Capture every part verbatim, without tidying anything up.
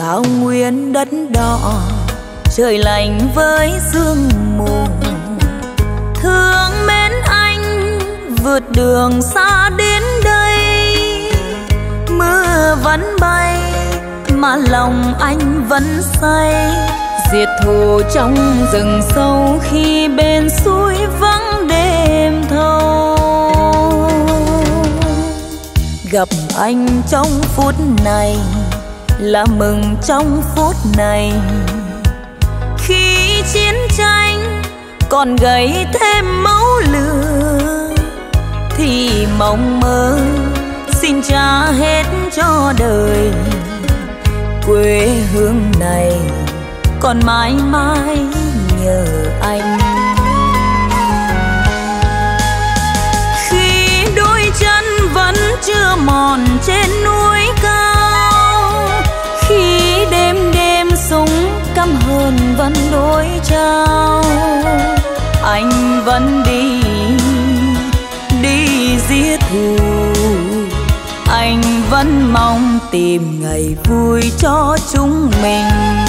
cao nguyên đất đỏ, trời lạnh với sương mù. Thương mến anh vượt đường xa đến đây, mưa vẫn bay mà lòng anh vẫn say. Diệt thù trong rừng sâu khi bên suối vắng đêm thâu. Gặp anh trong phút này là mừng trong phút này, khi chiến tranh còn gầy thêm máu lửa thì mong mơ xin trả hết cho đời. Quê hương này còn mãi mãi nhờ anh. Khi đôi chân vẫn chưa mòn trên núi cao, khi đêm đêm súng căm hờn vẫn đối trao, anh vẫn đi đi giết thù. Anh vẫn mong tìm ngày vui cho chúng mình.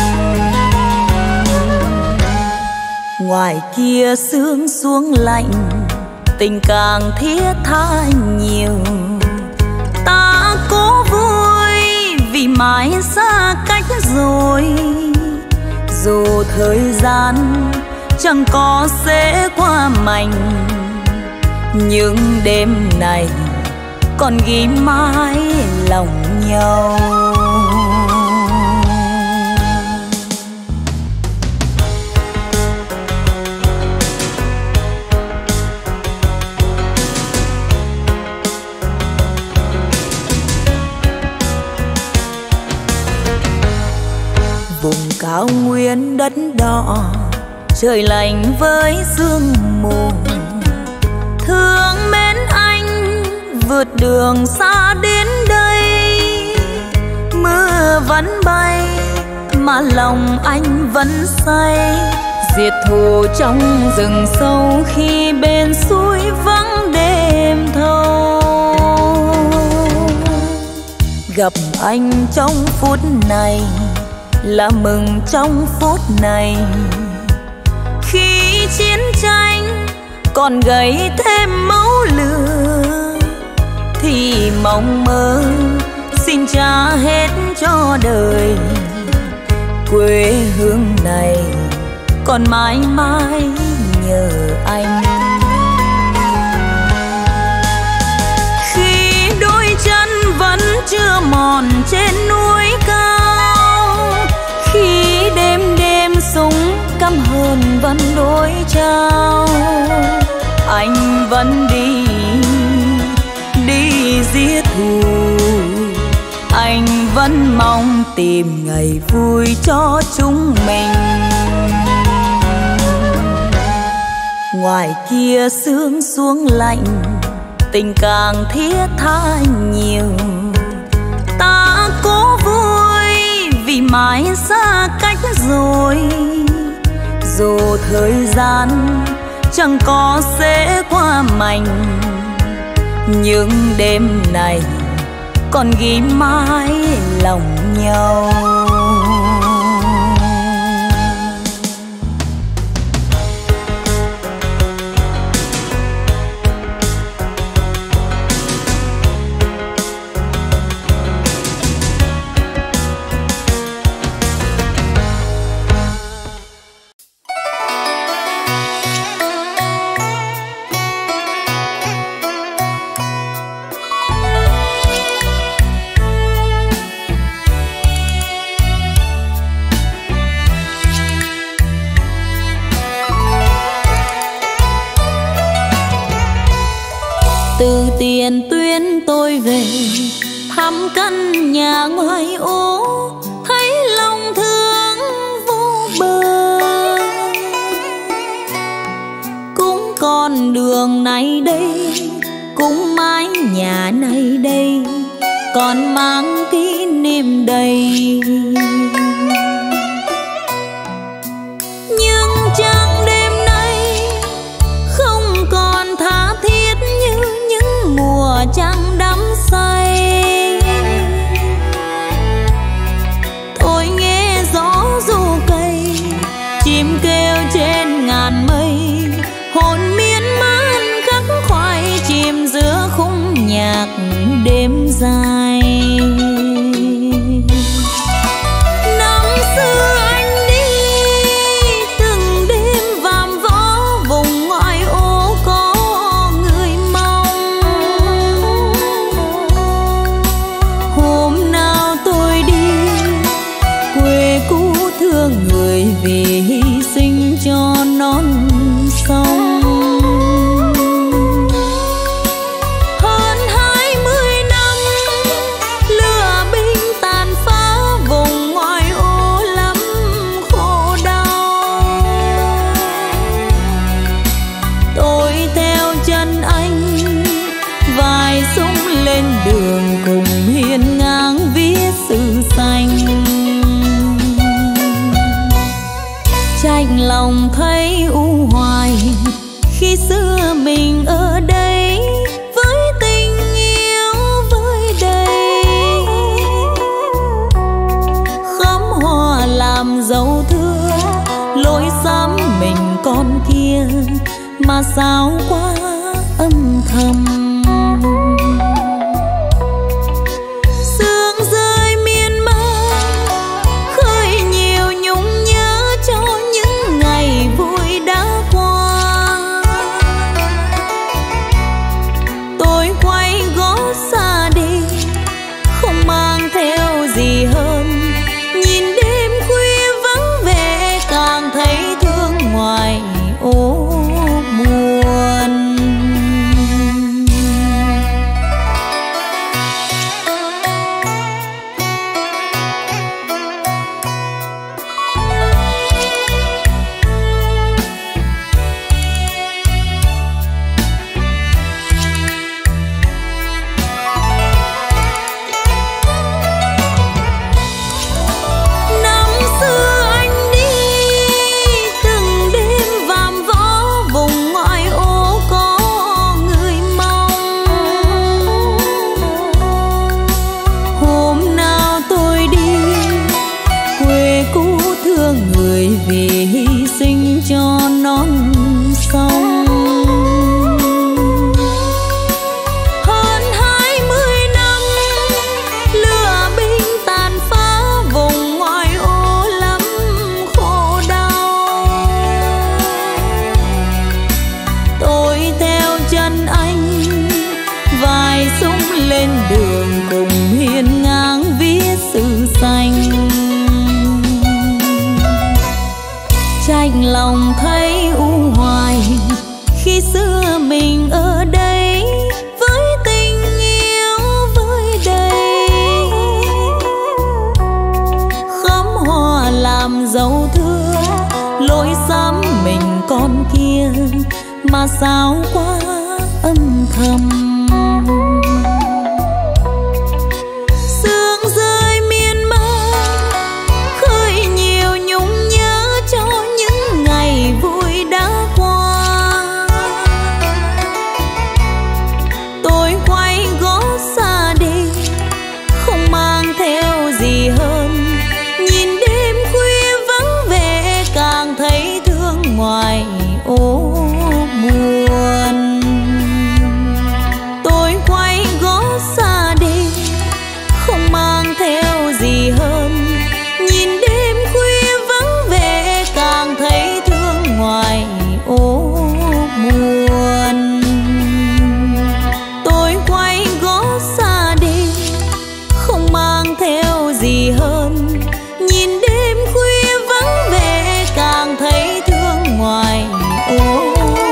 Ngoài kia sương xuống lạnh, tình càng thiết tha nhiều. Ta cố vui vì mãi xa cách rồi, dù thời gian chẳng có sẽ qua mành, nhưng đêm này còn ghi mãi lòng nhau. Vùng cao nguyên đất đỏ, trời lạnh với sương mù. Thương mến anh vượt đường xa đến đây, mưa vẫn bay mà lòng anh vẫn say. Diệt thù trong rừng sâu khi bên suối vắng đêm thâu. Gặp anh trong phút này là mừng trong phút này, khi chiến tranh còn gầy thêm máu lửa thì mong mơ xin trả hết cho đời. Quê hương này còn mãi mãi nhờ anh. Khi đôi chân vẫn chưa mòn trên núi cao, khi đêm đêm súng căm hờn vẫn đối trao, anh vẫn đi đi giết thù. Anh vẫn mong tìm ngày vui cho chúng mình. Ngoài kia sương xuống lạnh, tình càng thiết tha nhiều. Ta cố vui vì mãi xa cách rồi, dù thời gian chẳng có sẽ qua mành, nhưng đêm này còn ghi mãi lòng nhau. Từ Tiền Tuyến tôi về thăm căn nhà ngoài ô, thấy lòng thương vô bờ. Cũng con đường này đây, cũng mái nhà này đây, còn mang kỷ niệm đầy. Nhưng chẳng đêm nay không còn tha thiết như những mùa trăng đắm say. Thôi lòng thấy u hoài khi xưa mình ở đây với tình yêu với đầy. Khóm hoa làm dấu thưa lối xóm mình con kia mà sao quá âm thầm. Sương rơi miên man khơi nhiều nhung nhớ cho những ngày vui đã qua. Tôi quay gót xa đi không mang theo gì hơn, nhìn đêm khuya vắng vẻ càng thấy thương ngoài ô buồn. Năm xưa anh đi từng đêm vàm võ vùng ngoại ô có người mong. Hôm nào tôi đi quê cũ thương người vì hy sinh cho non sông. Hơn hai mươi năm lửa binh tàn phá vùng ngoại ô lắm khổ đau. Tôi theo chân anh vài súng lên đường cùng hiên ngang viết sự xanh. Chạnh lòng thấy u hoài khi xưa mình ở đây với tình yêu với đầy. Khóm hoa làm dấu thưa lối xóm mình con kia mà sao quá âm thầm. Sương rơi miên man khơi nhiều nhung nhớ cho những ngày vui đã qua. Tôi quay gót xa đi không mang theo gì hơn, nhìn đêm khuya vắng vẻ càng thấy thương ngoài ô buồn. Tôi quay gót xa đi không mang theo gì hơn, nhìn đêm khuya vắng vẻ càng thấy thương ngoài ô buồn. Tôi quay gót xa đi không mang theo gì hơn, nhìn đêm khuya vắng vẻ càng thấy thương ngoài ô buồn.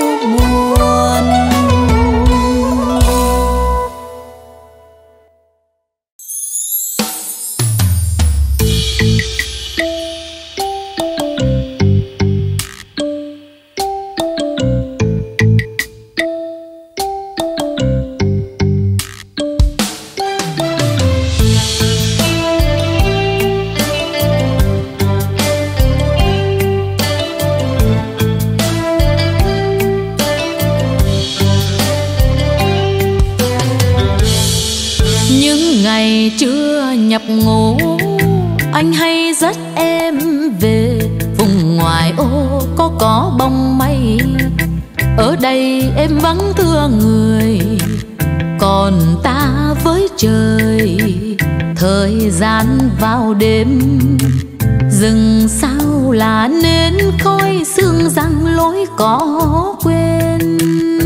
Những ngày trưa nhập ngũ anh hay dắt em về vùng ngoài ô có có bóng mây. Ở đây em vắng thương người còn ta với trời. Thời gian vào đêm rừng sao là nên khói sương răng lối có quên.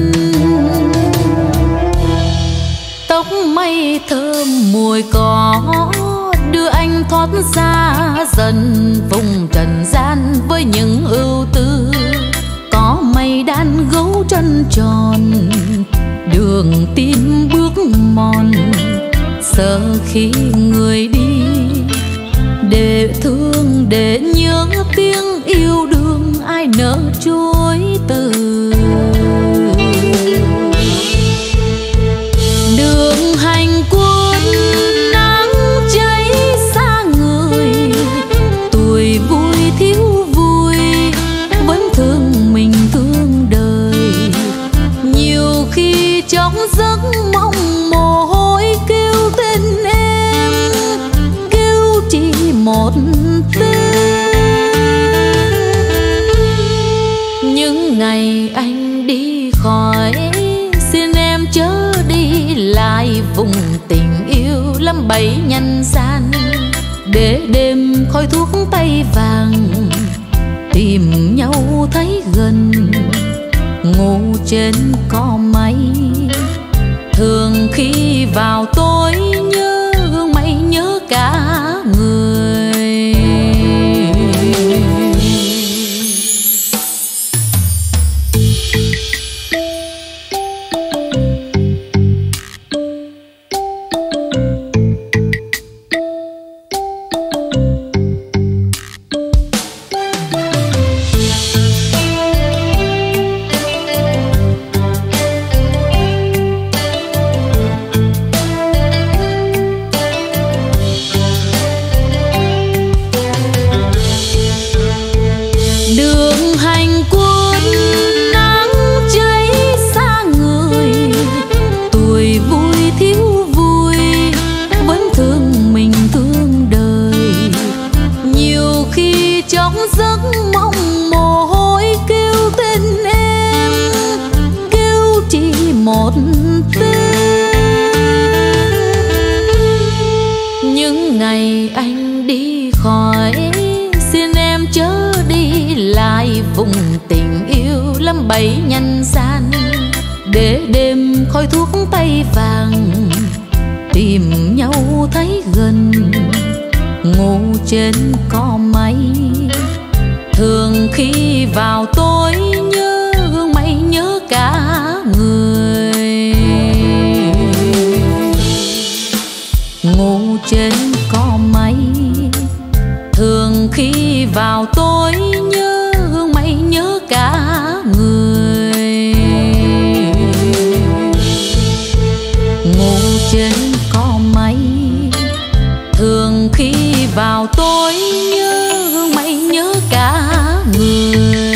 Tóc mây thơm mùi cỏ đưa anh thoát ra dần vùng trần gian với những ưu tư. Có mây đan gấu chân tròn đường tim bước mòn, sợ khi người đi để thương để nhớ tiếng yêu đương ai nỡ chối từ. Đường hành quân nắng cháy xa người, tuổi vui thiếu vui với những ngày anh đi khỏi, xin em chớ đi lại vùng tình yêu lắm bẫy nhân gian, để đêm khói thuốc tay vàng tìm nhau thấy gần. Ngủ trên có mây, thường khi vào tối nhớ hương mây nhớ cả người. Vùng tình yêu lắm bẫy nhân gian, để đêm khói thuốc tay vàng tìm nhau thấy gần. Ngủ trên có mây, thường khi vào tối nhớ hương mây nhớ cả người. Ngủ trên có mây, thường khi vào tối nhớ hương mây nhớ cả người. Ngủ trên có mây, thường khi vào tối nhớ hương mây nhớ cả người.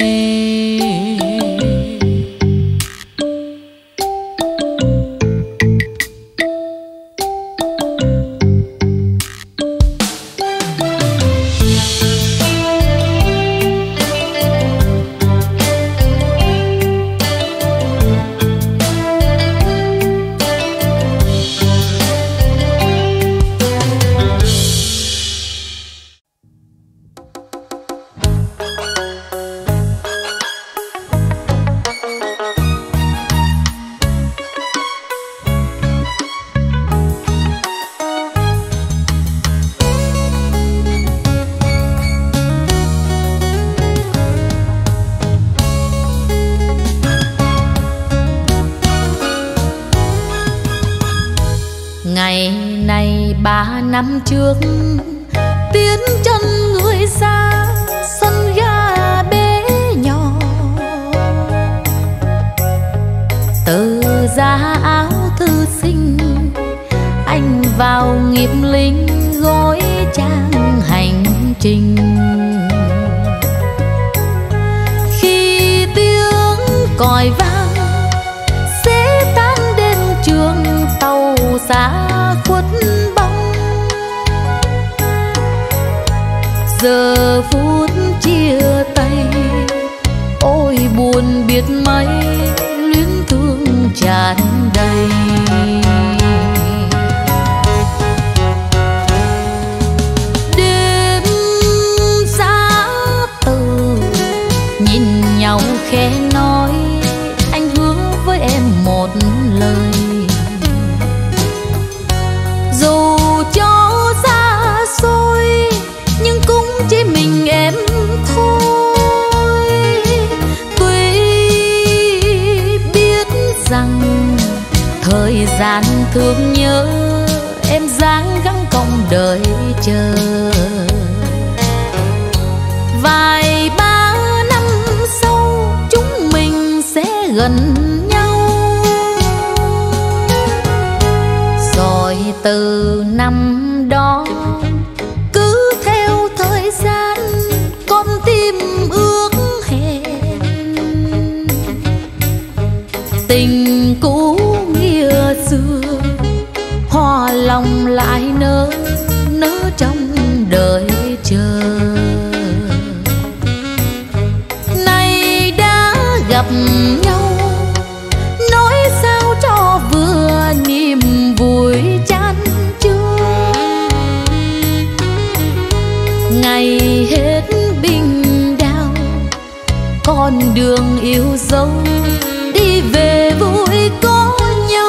Ngày này ba năm trước, tiến chân người xa sân ga bé nhỏ, từ giá áo thư sinh anh vào nghiệp lính gói trang hành trình. Khi tiếng còi vang sẽ tan đêm trường tàu xa khuất bóng, giờ phút chia tay ôi buồn biết mấy, luyến thương tràn đầy. Đêm giá từ nhìn nhau khẽ nói, anh hứa với em một lời, dù cho xa xôi nhưng cũng chỉ mình em thôi. Tuy biết rằng thời gian thương nhớ, em dáng gắng công đợi chờ. Vài ba năm sau chúng mình sẽ gần nhau, rồi từ năm đó cứ theo thời gian con tim ước hẹn. Tình cũ nghĩa xưa hoa lòng lại nở nở trong đời chờ. Này đã gặp nhau, nói sao cho vừa niềm vui chan chứa. Ngày hết bình đào, con đường yêu dấu, đi về vui có nhau.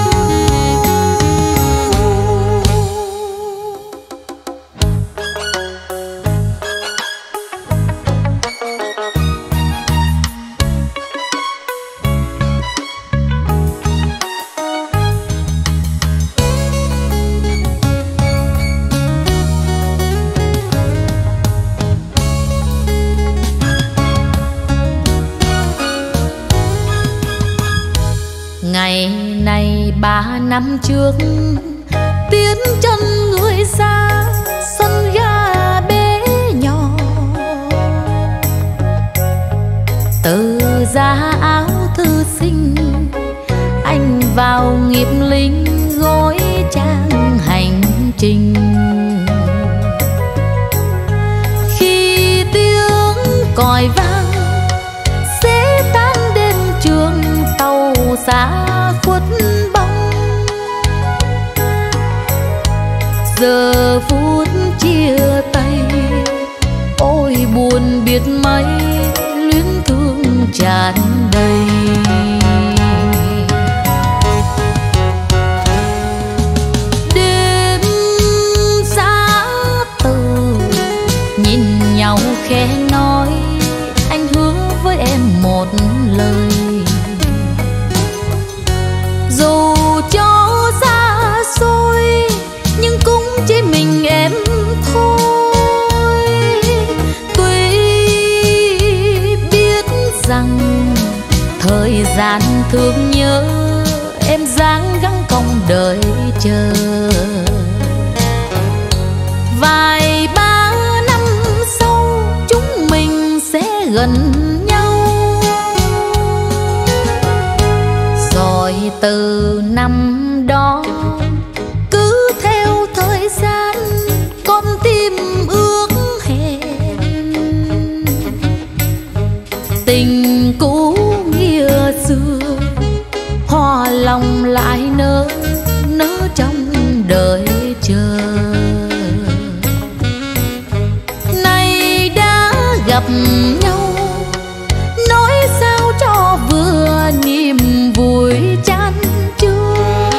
Ngày này ba năm trước, tiến chân người xa sân ga bé nhỏ, từ giá áo thư sinh anh vào nghiệp lính gói trang hành trình. Khi tiếng còi vang sẽ tan đến trường tàu xa khuất bóng, giờ phút chia tay ôi buồn biết mấy, luyến thương tràn đầy. Đêm giá từ nhìn nhau khẽ nói, anh hứa với em một lời, dù cho xa xôi nhưng cũng chỉ mình em thôi. Tuy biết rằng thời gian thương nhớ, em dáng gắng công đợi chờ. Vài ba năm sau chúng mình sẽ gần nhau, rồi từ năm đó cứ theo thời gian con tim ước hẹn. Tình cũ nghĩa xưa hoa lòng lại nở, nở trong đời chờ. Nay đã gặp nhau, nói sao cho vừa niềm vui chan chứa.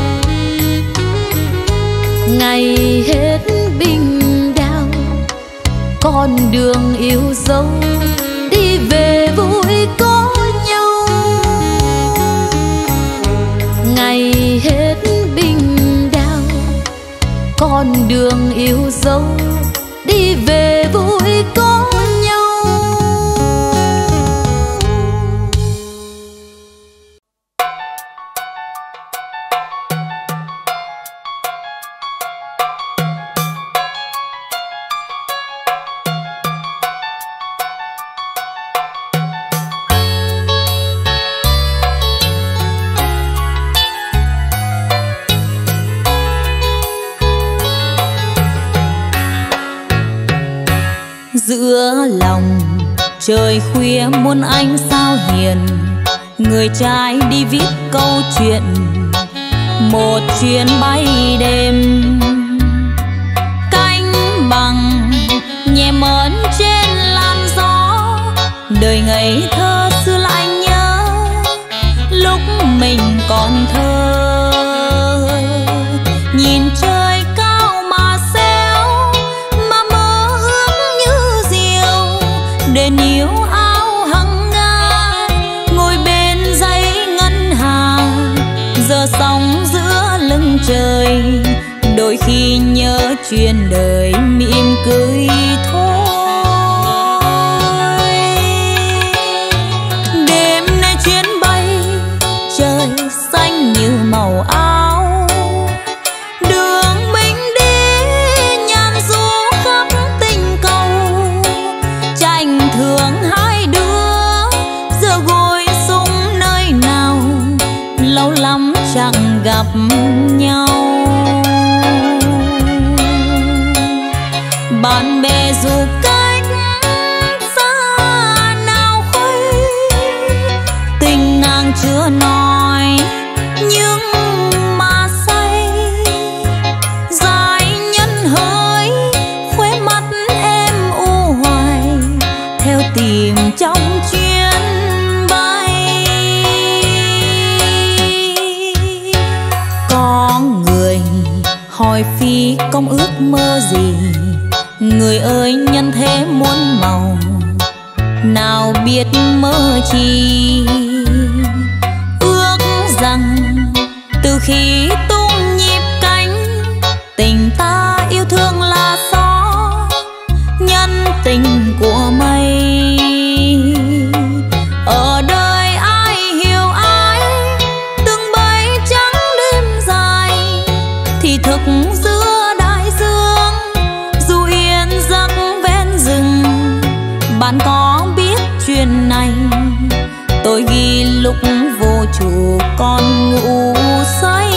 Ngày hết bình đào, con đường yêu dấu, đi về vui có nhau. Ngày hết bình đào, con đường yêu dấu, đi về vui có nhau. Giữa lòng trời khuya muôn ánh sao hiền, người trai đi viết câu chuyện, một chuyến bay đêm. Cánh bằng nhẹ mơn trên làn gió, đời ngây thơ xưa lại nhớ lúc mình còn thơ. Nhìn trời cao mà xéo, mà mơ ước như diều, để níu áo hằng ngang ngồi bên dãy ngân hàng. Giờ sóng giữa lưng trời, đôi khi nhớ chuyện đời mỉm cười thôi. Đêm nay chuyến bay trời xanh như màu áo, đường mình đi nhàn du khắp tình cầu. Tranh thương hai đứa giờ gối súng nơi nào, lâu lắm chẳng gặp nhau. Bạn bè dù cách xa nào khuấy, chưa nói nhưng mà say. Dài nhân hỡi khóe mắt em u hoài theo tìm trong chuyến bay. Có người hỏi phi công ước mơ gì, người ơi nhân thế muôn màu nào biết mơ chi. Ước rằng từ khi tung nhịp cánh, tình ta yêu thương là gió nhân tình của mây. Ở đời ai hiểu ai, từng bầy trắng đêm dài thì thực giữa đại dương. Dù yên giấc ven rừng, bạn có biết chuyện này, tôi ghi lúc vô chủ còn ngủ say.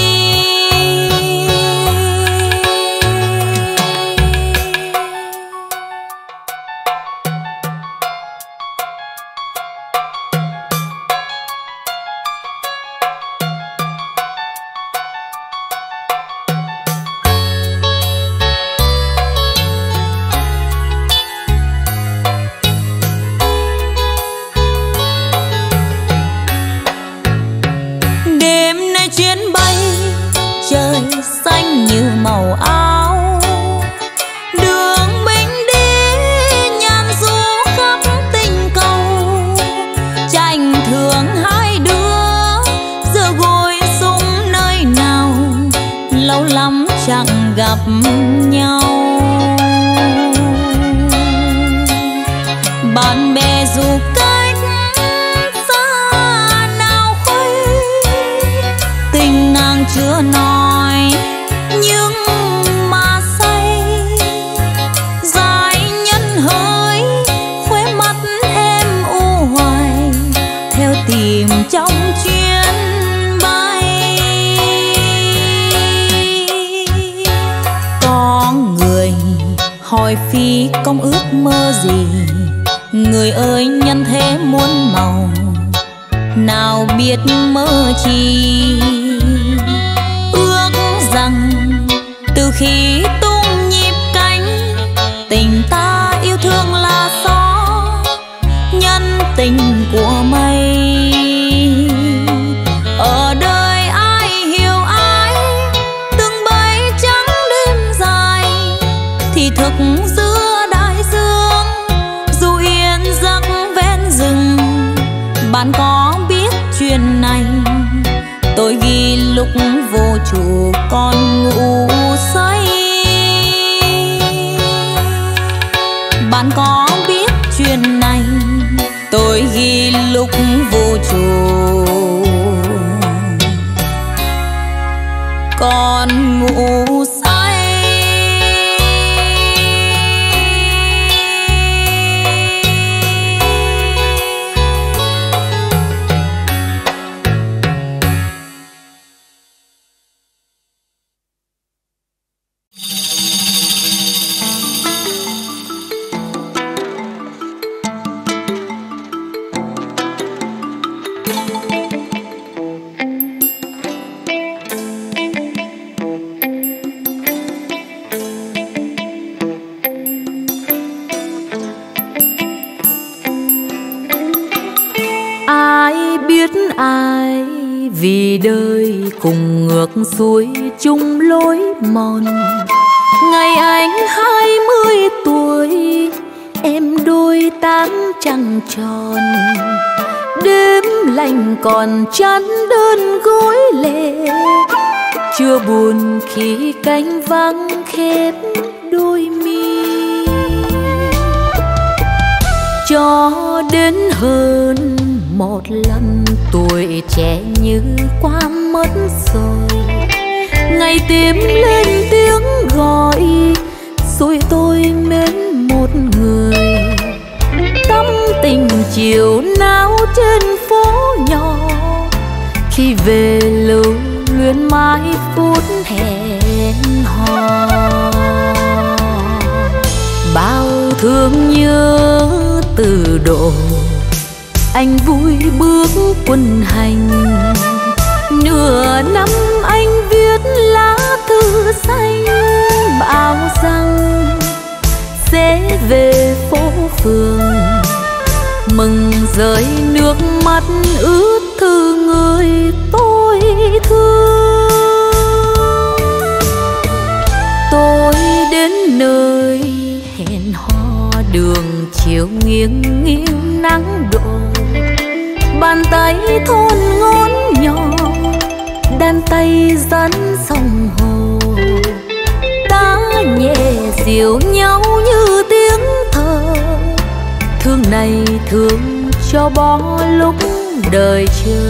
Màu áo đường mình đi nhàn du khắp tình cầu, tranh thường hai đứa giờ gối súng nơi nào, lâu lắm chẳng gặp nhau. Bạn bè dù cách xa nào khuây, tình nàng chưa nói nhưng mà say. Dài nhân hỡi khóe mắt em u hoài theo tìm trong chuyến bay. Có người hỏi phi công ước mơ gì, người ơi nhân thế muôn màu nào biết mơ chi. Ước rằng từ khi tung nhịp cánh, tình ta yêu thương là gió nhân tình của mây. Ở đời ai hiểu ai, từng bầy trắng đêm dài thì thực giữa đại dương. Dù yên giấc ven rừng, bạn có biết chuyện này, tôi ghi lúc vô chủ còn ngủ say. Bạn có biết chuyện này, tôi ghi lúc vô chủ còn ngủ say. Ai vì đời cùng ngược xuôi chung lối mòn. Ngày anh hai mươi tuổi, em đôi tám trăng tròn. Đêm lạnh còn chán đơn gối lệ, chưa buồn khi cánh vắng khép đôi mi. Cho đến hơn một lần tuổi trẻ như qua mất rồi. Ngày tìm lên tiếng gọi, rồi tôi mến một người. Tâm tình chiều náo trên phố nhỏ, khi về lưu luyến mãi phút hẹn hò. Bao thương nhớ từ độ anh vui bước quân hành. Nửa năm anh viết lá thư xanh, bảo rằng sẽ về phố phường, mừng rơi nước mắt ướt thư người tôi thương. Tôi đến nơi hẹn hò đường chiều nghiêng nghiêng nắng đổ, bàn tay thon ngón nhỏ đan tay dẫn sông hồ. Ta nhẹ dịu nhau như tiếng thở, thương này thương cho bỏ lúc đời chờ.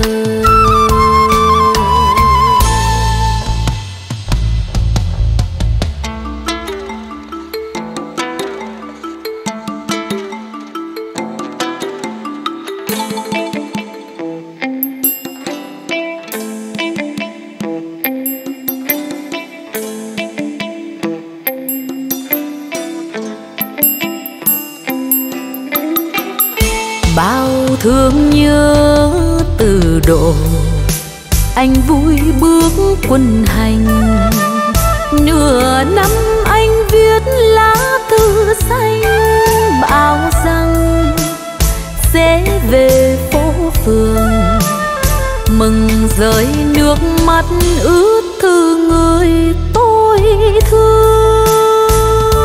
Bao thương nhớ từ độ, anh vui bước quân hành. Nửa năm anh viết lá thư xanh, bảo rằng sẽ về phố phường, mừng rơi nước mắt ướt thư người tôi thương.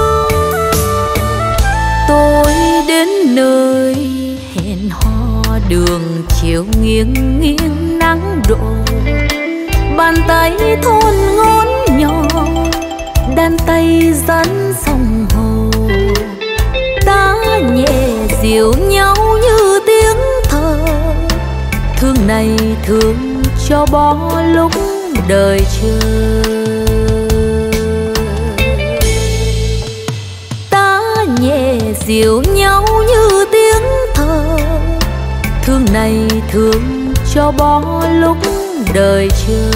Tôi đến nơi hẹn hò đường chiều nghiêng nghiêng nắng đổ, bàn tay thon ngón nhỏ đan tay dẫn sông hồ. Ta nhẹ dịu nhau như tiếng thở, thương này thương cho bỏ lúc đời chờ. Ta nhẹ dịu nhau như tiếng thở, thương này thương cho bỏ lúc đời chờ.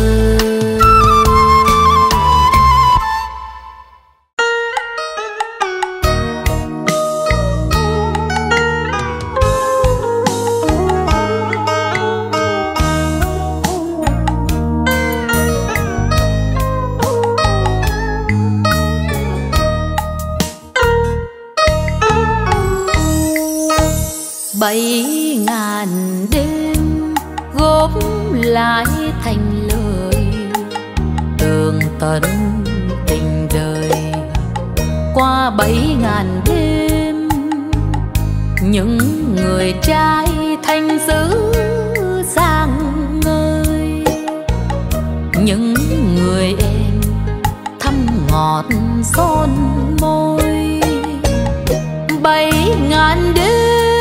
Bảy ngàn đêm góp lại thành lời, tường tận tình đời. Qua bảy ngàn đêm, những người trai thanh dữ sang ngơi, những người em thăm ngọt son môi. Bảy ngàn đêm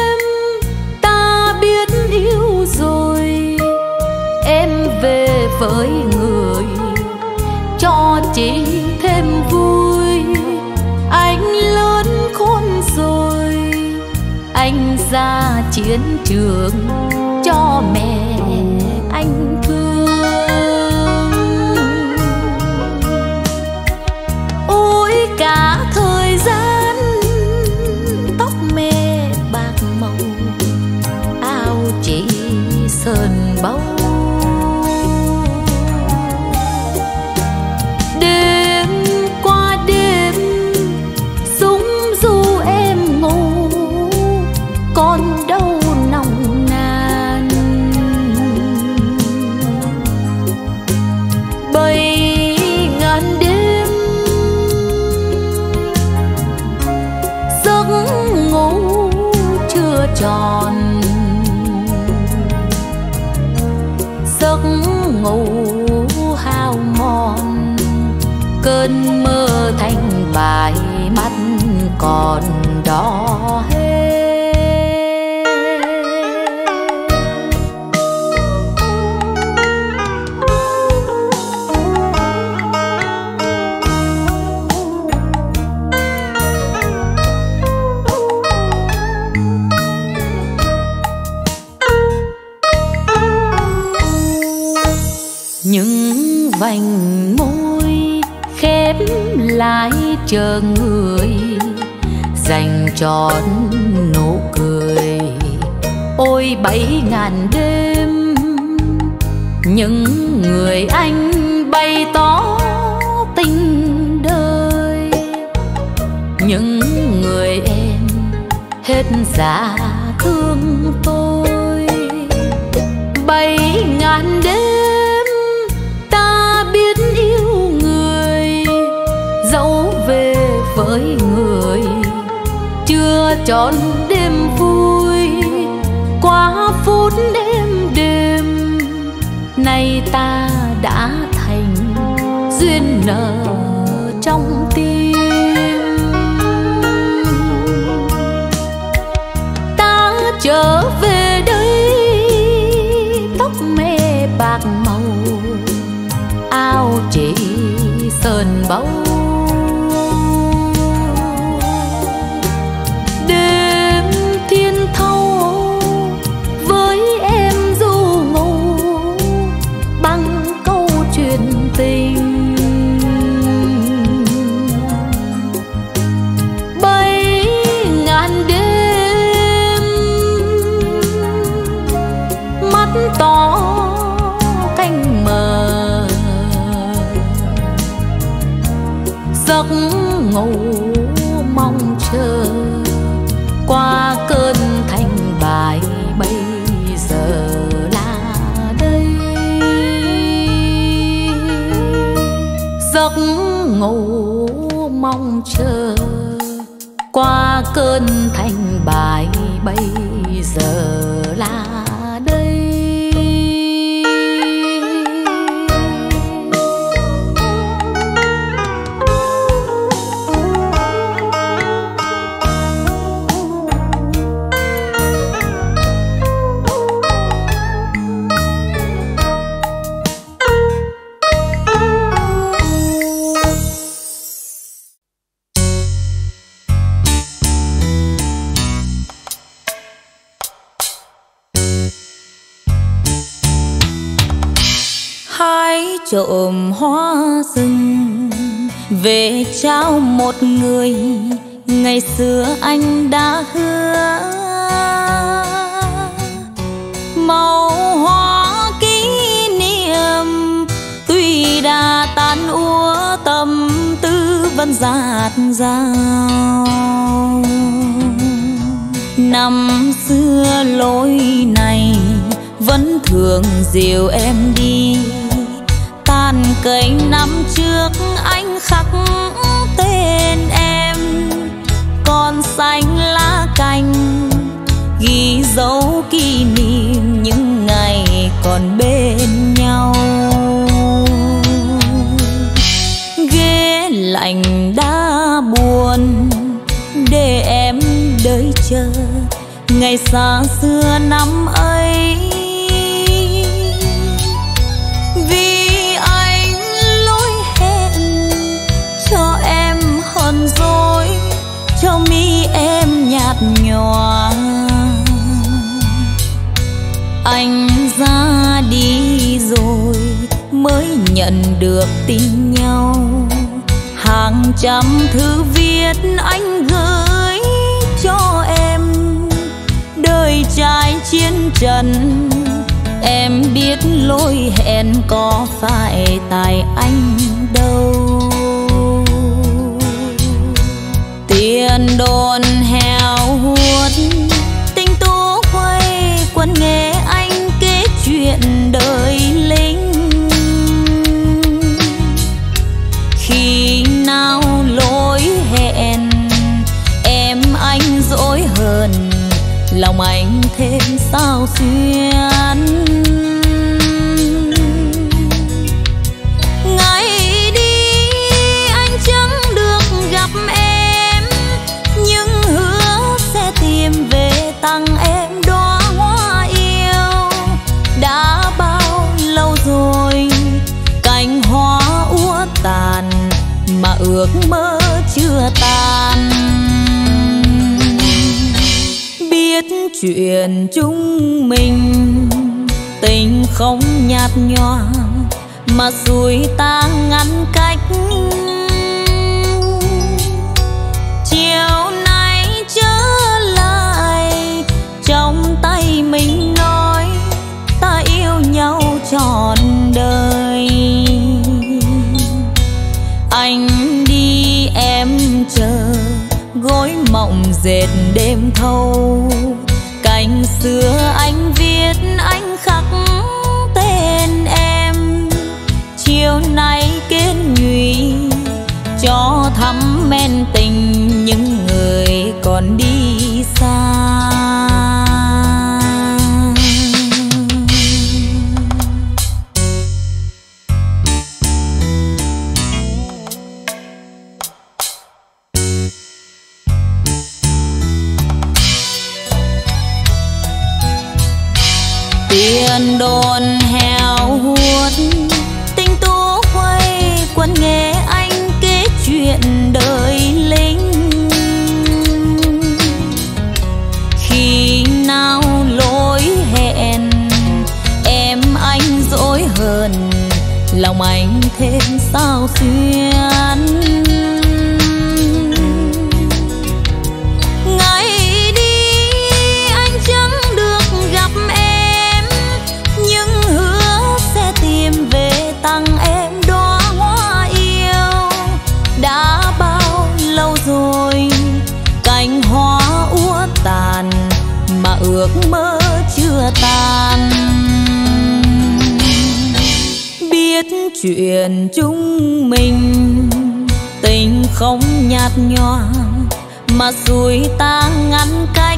yêu rồi, em về với người cho chị thêm vui. Anh lớn khôn rồi, anh ra chiến trường cho mẹ anh thương. Ôi cả thời gian tóc mẹ bạc màu, chỉ sơn báu. Đêm qua đêm súng ru em ngủ, con đâu nồng nàn. Bảy ngàn đêm giấc ngủ chưa tròn, giấc ngủ hao mòn. Cơn mơ thành bài mắt còn đỏ hết. Những vành môi khép lại chờ người, dành trọn nụ cười. Ôi bảy ngàn đêm, những người anh bày tỏ tình đời, những người em hết dạ thương tôi. Bảy ngàn đêm ta biết yêu người, dẫu về với người chưa trọn đêm vui. Qua phút đêm đêm nay ta đã thành duyên nợ trong tim. Ta trở về đây tóc mê bạc màu, áo chỉ sơn báu. Đêm thiên thâu với em du ngủ bằng câu chuyện tình. Bảy ngàn đêm mắt tỏ canh mờ, giấc ngủ mong chờ qua cơn thành bài bây giờ là đây. Giấc ngủ mong chờ qua cơn thành bài bây giờ là đây. Hái trộm hoa rừng về trao một người ngày xưa anh đã hứa. Màu hoa kỷ niệm tuy đã tan úa, tâm tư vẫn dạt dào. Năm xưa lối này vẫn thường dìu em đi, tàn cây năm trước anh khắc tên em, còn xanh lá cành ghi dấu kỷ niệm những ngày còn bên nhau. Ghế lạnh đã buồn để em đợi chờ ngày xa xưa năm ấy. Vì anh lỗi hẹn cho em hờn dỗi, cho mi em nhạt nhòa. Anh ra đi rồi mới nhận được tin nhau, hàng trăm thư viết anh gửi cho em. Đời trai chiến trần em biết lỗi hẹn có phải tại anh đâu. Tiền đồn heo hút tình tú quay quân nghe anh kể chuyện đời lính. Khi nào lỗi hẹn em anh dỗi hờn, lòng anh thêm sao xuyên. Ngày đi anh chẳng được gặp em, nhưng hứa sẽ tìm về tặng em đóa hoa yêu. Đã bao lâu rồi cành hoa úa tàn mà ước mơ chưa tan. Biết chuyện chúng mình tình không nhạt nhòa mà xuôi ta ngăn cách. Chiều nay trở lại trong tay mình dệt đêm thâu. Cành xưa anh viết anh khắc tên em, chiều nay kết nhụy cho thắm men tình những người còn đi xa. Tiền đồn heo hút tình tú quay quân nghe anh kể chuyện đời lính. Khi nào lỗi hẹn em anh dỗi hờn, lòng anh thêm sao xuyên. Ngày đi anh chẳng được gặp em, nhưng hứa sẽ tìm về tặng em đóa hoa yêu. Đã bao lâu rồi cành hoa úa tàn mà ước mơ chưa tan. Biết chuyện chúng mình tình không nhạt nhòa mà xuôi ta ngăn cách.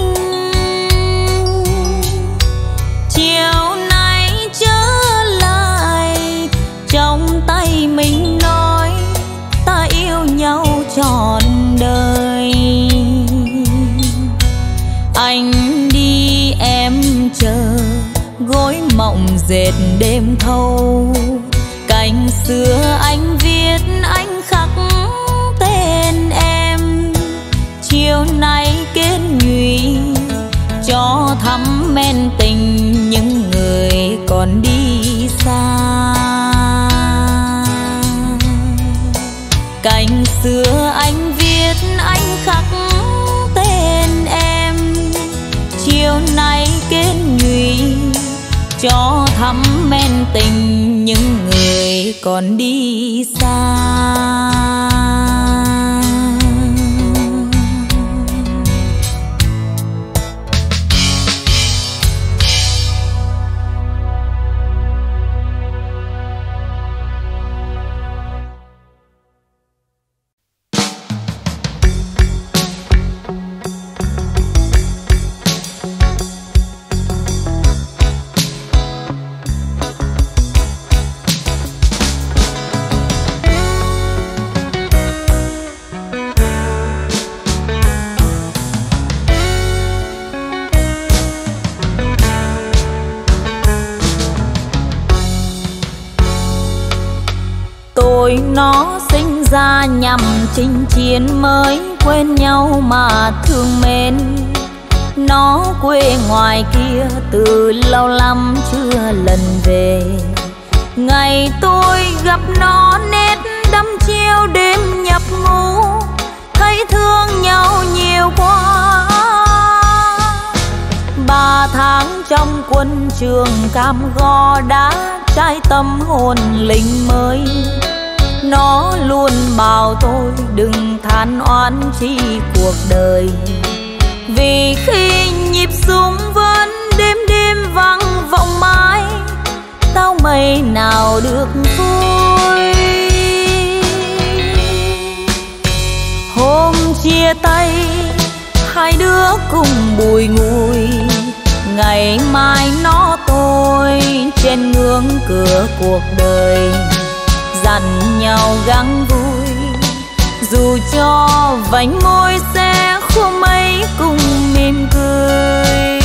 Chiều nay trở lại trong tay mình nói ta yêu nhau trọn đời. Anh đi em chờ gối mộng dệt đêm thâu. Cành xưa anh viết anh khắc tên em, chiều nay kết nhụy cho thắm men tình những người còn đi xa. Cành xưa anh viết anh khắc tên em, chiều nay kết nhụy cho thắm men tình những người còn đi xa. Tôi nó sinh ra nhằm chinh chiến mới quên nhau mà thương mến. Nó quê ngoài kia từ lâu lắm chưa lần về. Ngày tôi gặp nó nét đắm chiêu đêm nhập ngủ, thấy thương nhau nhiều quá. Ba tháng trong quân trường cam go đã trái tâm hồn lính mới. Nó luôn bảo tôi đừng than oán chi cuộc đời, vì khi nhịp súng vẫn đêm đêm vang vọng mãi, tao mây nào được vui. Hôm chia tay hai đứa cùng bùi ngùi, ngày mai nó tôi trên ngưỡng cửa cuộc đời. Dặn nhau gắng vui dù cho vành môi sẽ khô mấy cùng mỉm cười.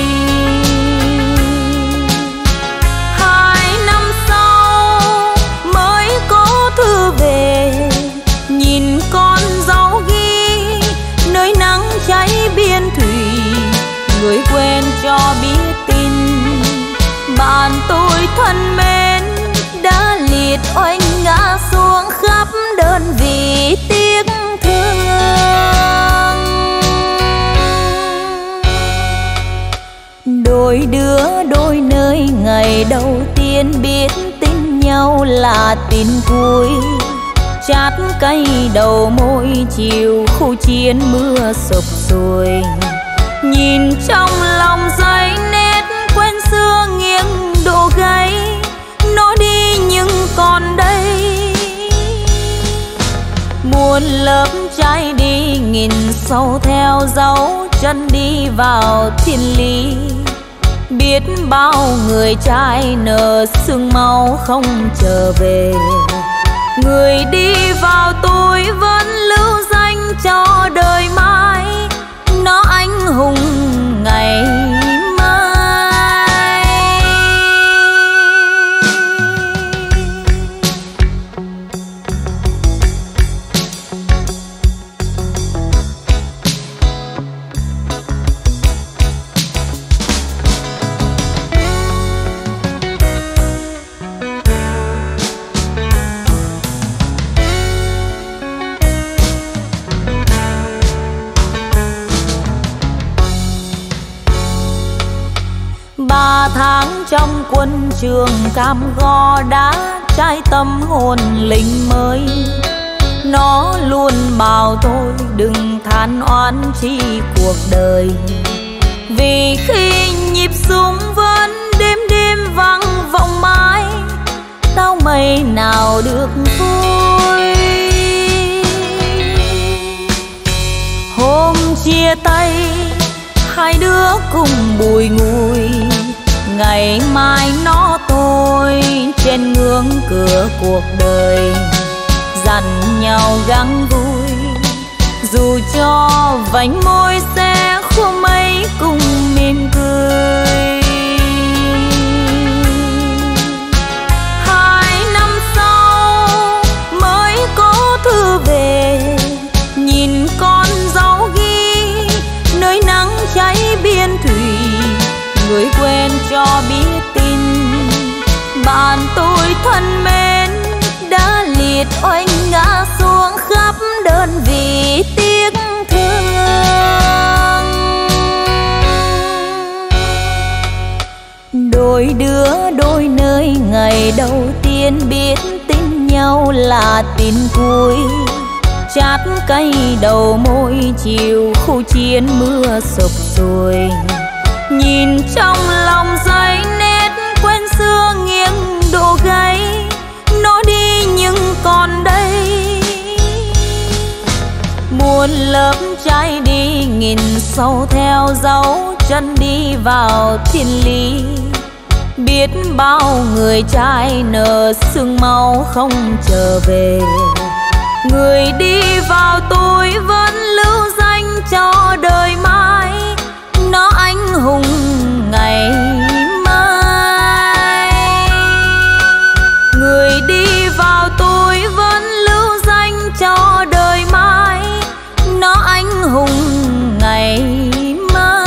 Hai năm sau mới có thư về, nhìn con dấu ghi nơi nắng cháy biên thủy. Người quên cho biết tin bạn tôi thân mến đã liệt oanh ngã xuống khắp đơn vị tiếc thương. Đôi đứa đôi nơi ngày đầu tiên biết tin nhau là tin vui, chát cây đầu môi chiều khu chiến mưa sụp sùi. Nhìn trong lòng giấy nét quen xưa nghiêng độ gáy, nó đi nhưng còn đây. Muôn lớp trái đi nghìn sâu theo dấu chân đi vào thiên lý. Biết bao người trai nở sương máu không trở về. Người đi vào tôi vẫn lưu danh cho đời mai, nó anh hùng ngày mai. Ba tháng trong quân trường cam go đã trái tâm hồn lính mới. Nó luôn bảo tôi đừng than oán chi cuộc đời, vì khi nhịp súng vẫn đêm đêm vang vọng mãi, tao mây nào được vui. Hôm chia tay hai đứa cùng bùi ngùi, ngày mai nó tôi trên ngưỡng cửa cuộc đời. Dặn nhau gắng vui, dù cho vành môi sẽ khô mây cùng mỉm cười. Hai năm sau mới có thư về, nhìn con dấu ghi nơi nắng cháy biên thủy. Người quen cho biết tin bạn tôi thân mến đã liệt oanh ngã xuống khắp đơn vị tiếc thương. Đôi đứa đôi nơi ngày đầu tiên biết tin nhau là tin cuối. Chát cây đầu môi chiều khu chiến mưa sụp sùi. Nhìn trong lòng giấy nét quen xưa nghiêng độ gáy, nó đi nhưng còn đây. Muôn lớp trái đi nghìn sâu theo dấu chân đi vào thiên lý. Biết bao người trai nở sương máu không trở về. Người đi vào tôi vẫn lưu danh cho đời mai, nó anh hùng ngày mai. Người đi vào tôi vẫn lưu danh cho đời mai, nó anh hùng ngày mai.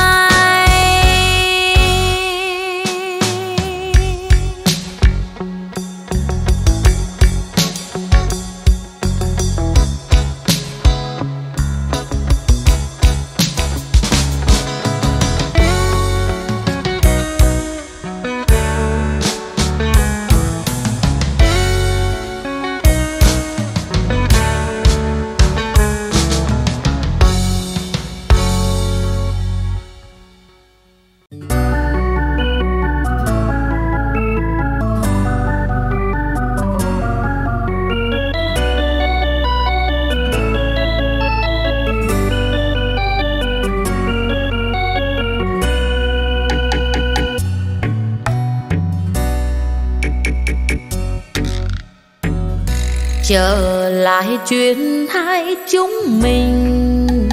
Trở lại chuyện hai chúng mình,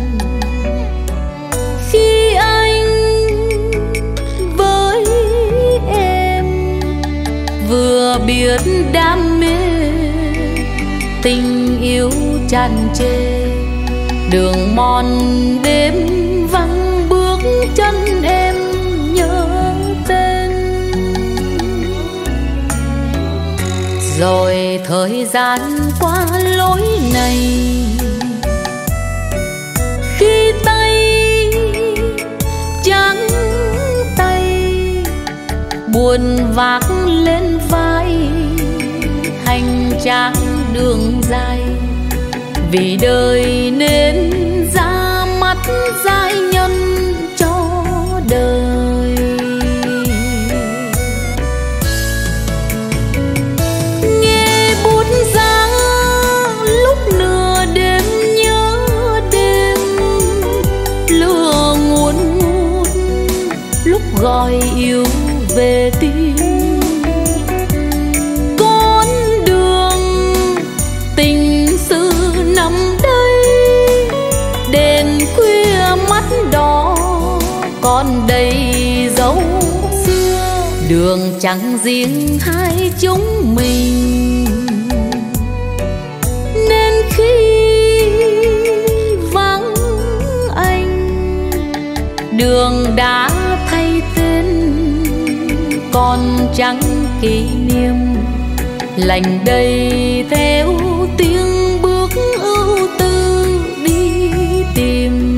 khi anh với em vừa biết đam mê tình yêu tràn trề. Đường mòn đêm vắng bước chân em nhớ tên. Rồi thời gian qua lối này, khi tay trắng tay buồn vác lên vai, hành trang đường dài, vì đời nên ra mắt giai nhân cho đời. Nghe bút giá lúc nửa đêm nhớ đêm, lửa ngùn ngút lúc gọi yêu về tim. Con đường tình sự nằm đây, đèn khuya mắt đỏ còn đầy dấu xưa. Đường chẳng riêng hai chúng mình, nên khi vắng anh, đường đã thay tên còn chẳng kỷ niệm. Lành đây theo tiếng bước ưu tư đi tìm.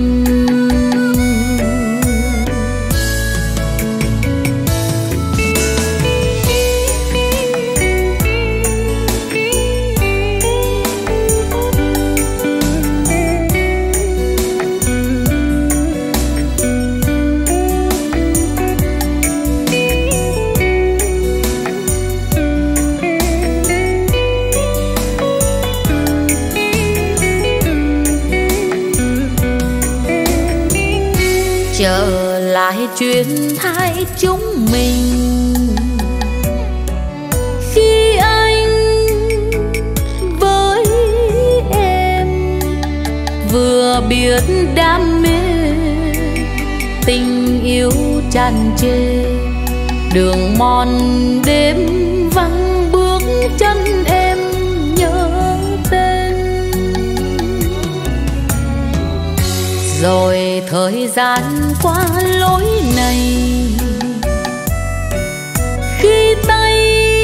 Trở lại chuyện hai chúng mình, khi anh với em vừa biết đam mê, tình yêu tràn trề. Đường mòn đêm vắng bước chân em nhớ tên. Rồi thời gian qua lối này, khi tay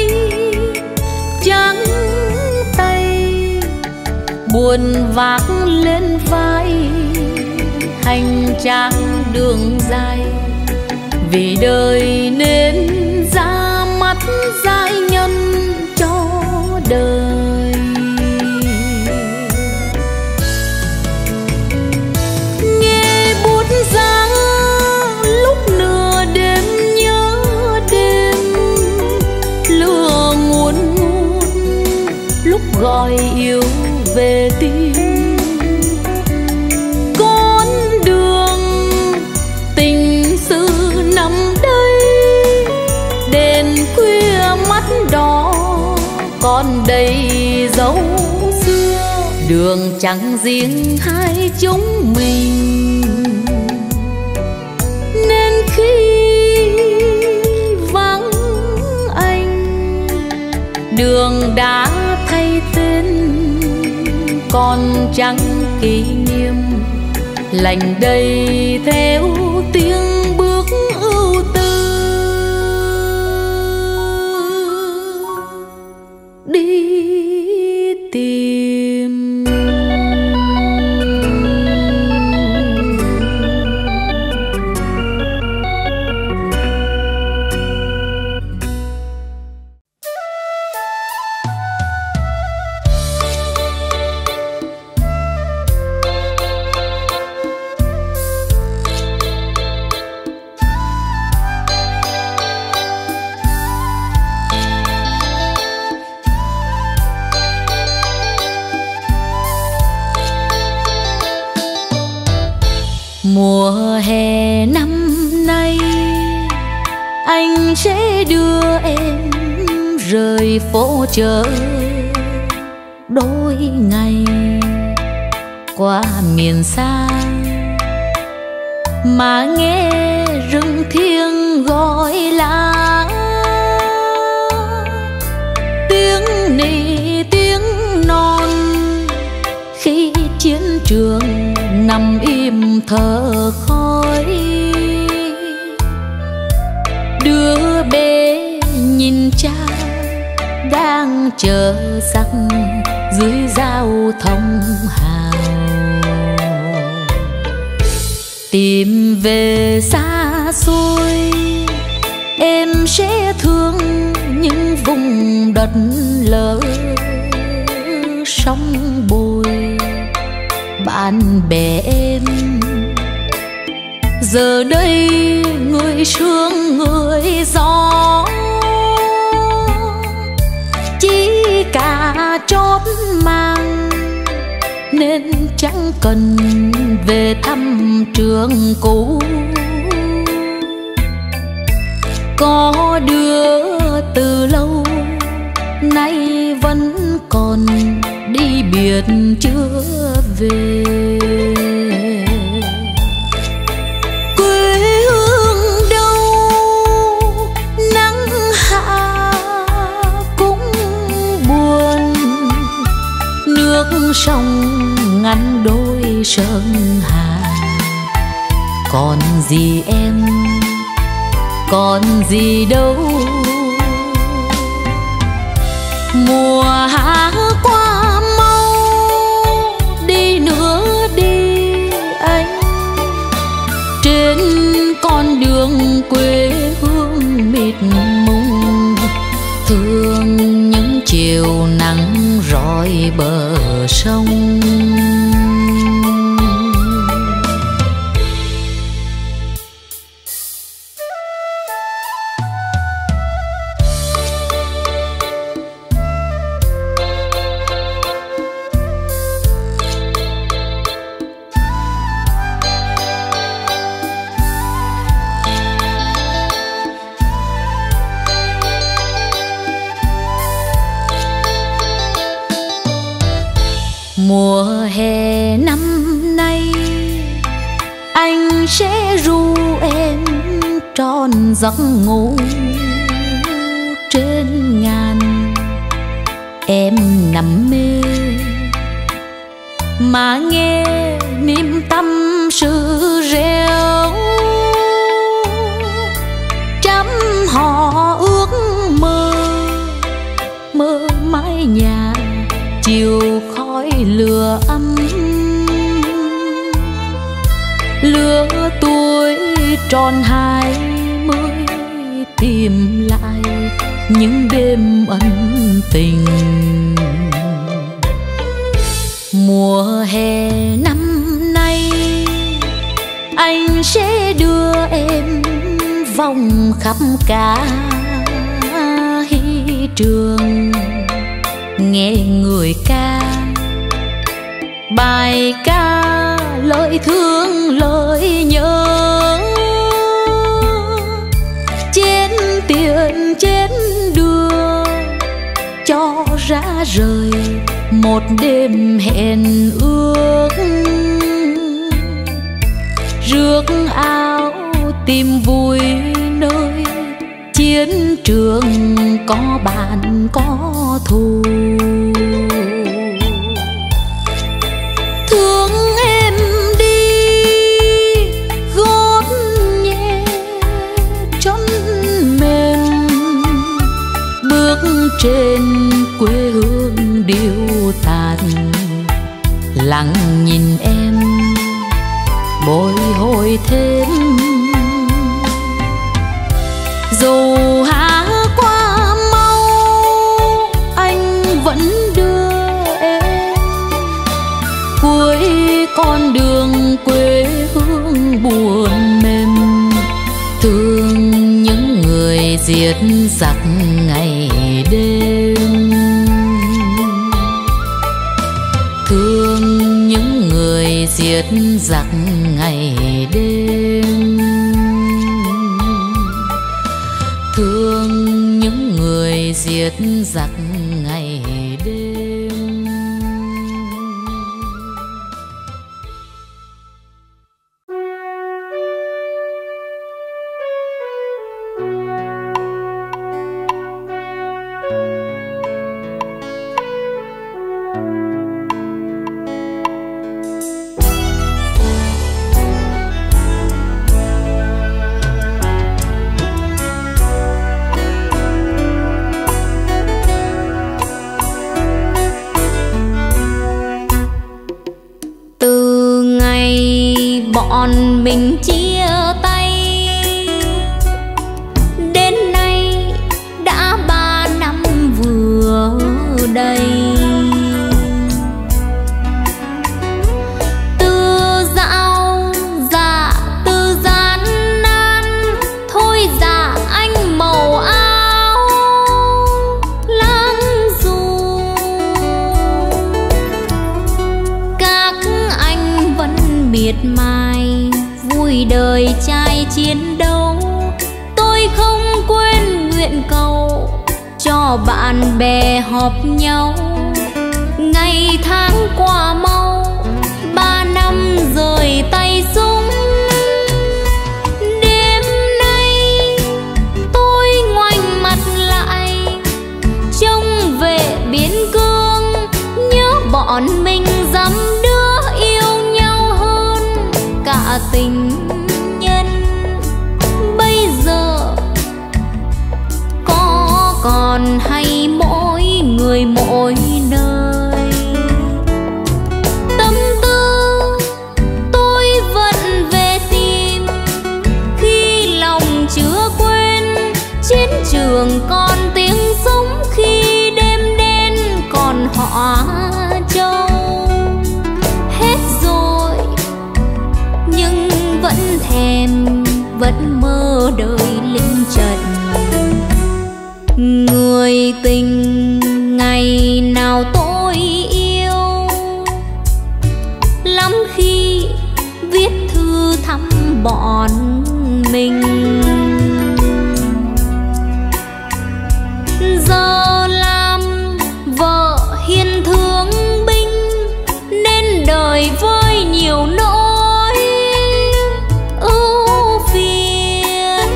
trắng tay buồn vác lên vai, hành trang đường dài, vì đời nên ra mắt giai nhân cho đời. Nghe bút giá lúc nửa đêm nhớ đêm, lửa ngùn ngút lúc gọi yêu về tim. Con đường tình sự nằm đây, đèn khuya mắt đỏ còn đầy dấu xưa. Đường chẳng riêng hai chúng mình, nên khi vắng anh, đường đã thay tên còn chẳng kỷ niệm. Lành đây theo tiếng bước ưu tư đi tìm. Mùa hè năm nay anh sẽ đưa em rời phố chợ đôi ngày, qua miền xa mà nghe rừng thiêng gọi là tiếng nỉ tiếng non. Khi chiến trường nằm im thở khói, đứa bé nhìn cha đang chờ sắc dưới giao thông hào. Tìm về xa xôi em sẽ thương những vùng đất lỡ sóng bồi. Bạn bè em giờ đây người sương người gió, chỉ cả chót mang nên chẳng cần về thăm trường cũ. Có đứa từ lâu nay vẫn còn đi biệt chưa về. Quê hương đâu nắng hạ cũng buồn, nước sông ngăn đôi sơn hà. Còn gì em, còn gì đâu. Mùa hạ qua mau, đi nữa đi anh. Trên con đường quê hương mịt mùng, thương những chiều nắng rọi bờ sông. Mùa hè năm nay anh sẽ ru em tròn giấc ngủ trên ngàn. Em nằm mê mà nghe niềm tâm sự reo, trăm họ ước mơ mơ mái nhà chiều khói lửa ấm. Lứa tuổi tròn hai mươi tìm lại những đêm ân tình. Mùa hè năm nay anh sẽ đưa em vòng khắp cả hy trường, nghe người ca bài ca lời thương lời nhớ. Trên tiền trên đường cho ra rời một đêm hẹn ước. Rước áo tìm vui nơi chiến trường có bạn có thù. Thương em đi gót nhẹ chân mềm, bước trên quê hương điêu tàn. Lặng nhìn em bồi hồi thêm, dù hạ qua mau anh vẫn đưa em cuối con đường quê hương buồn mềm. Thương những người diệt giặc ngày đêm, thương những người diệt giặc ngày đêm, thương những người diệt giặc ngày đêm. bọn mình chia tay đến nay đã ba chiến đấu. Tôi không quên nguyện cầu cho bạn bè họp nhau. Ngày tháng qua mau, ba năm rời tay súng. Đêm nay tôi ngoảnh mặt lại, trông về biên cương, nhớ bọn mình dám đứa yêu nhau hơn cả tình nhân. Bây giờ có còn hay mỗi người mỗi nơi. Tâm tư tôi vẫn về tìm, khi lòng chưa quên chiến trường còn tiếng súng, khi đêm đen còn họa châu. Hết rồi nhưng vẫn thèm, vẫn mơ đời linh trận. Người tình ngày nào tôi yêu, lắm khi viết thư thăm bọn mình. Giờ làm vợ hiền thương binh, nên đời với nhiều nỗi ưu phiền.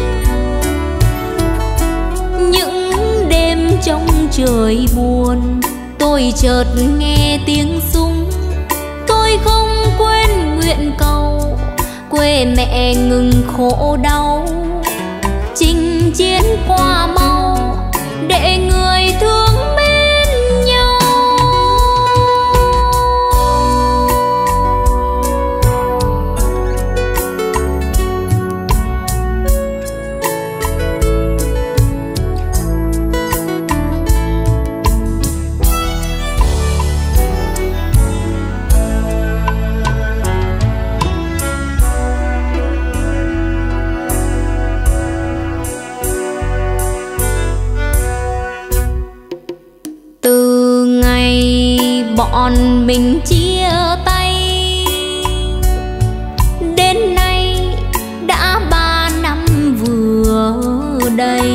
Những đêm trong trời buồn, tôi chợt nghe tiếng súng. Tôi không quên nguyện cầu quê mẹ ngừng khổ đau. Chinh chiến qua mau để người thương mến nhau. Từ ngày bọn mình chia tay đến nay đã ba năm vừa đầy.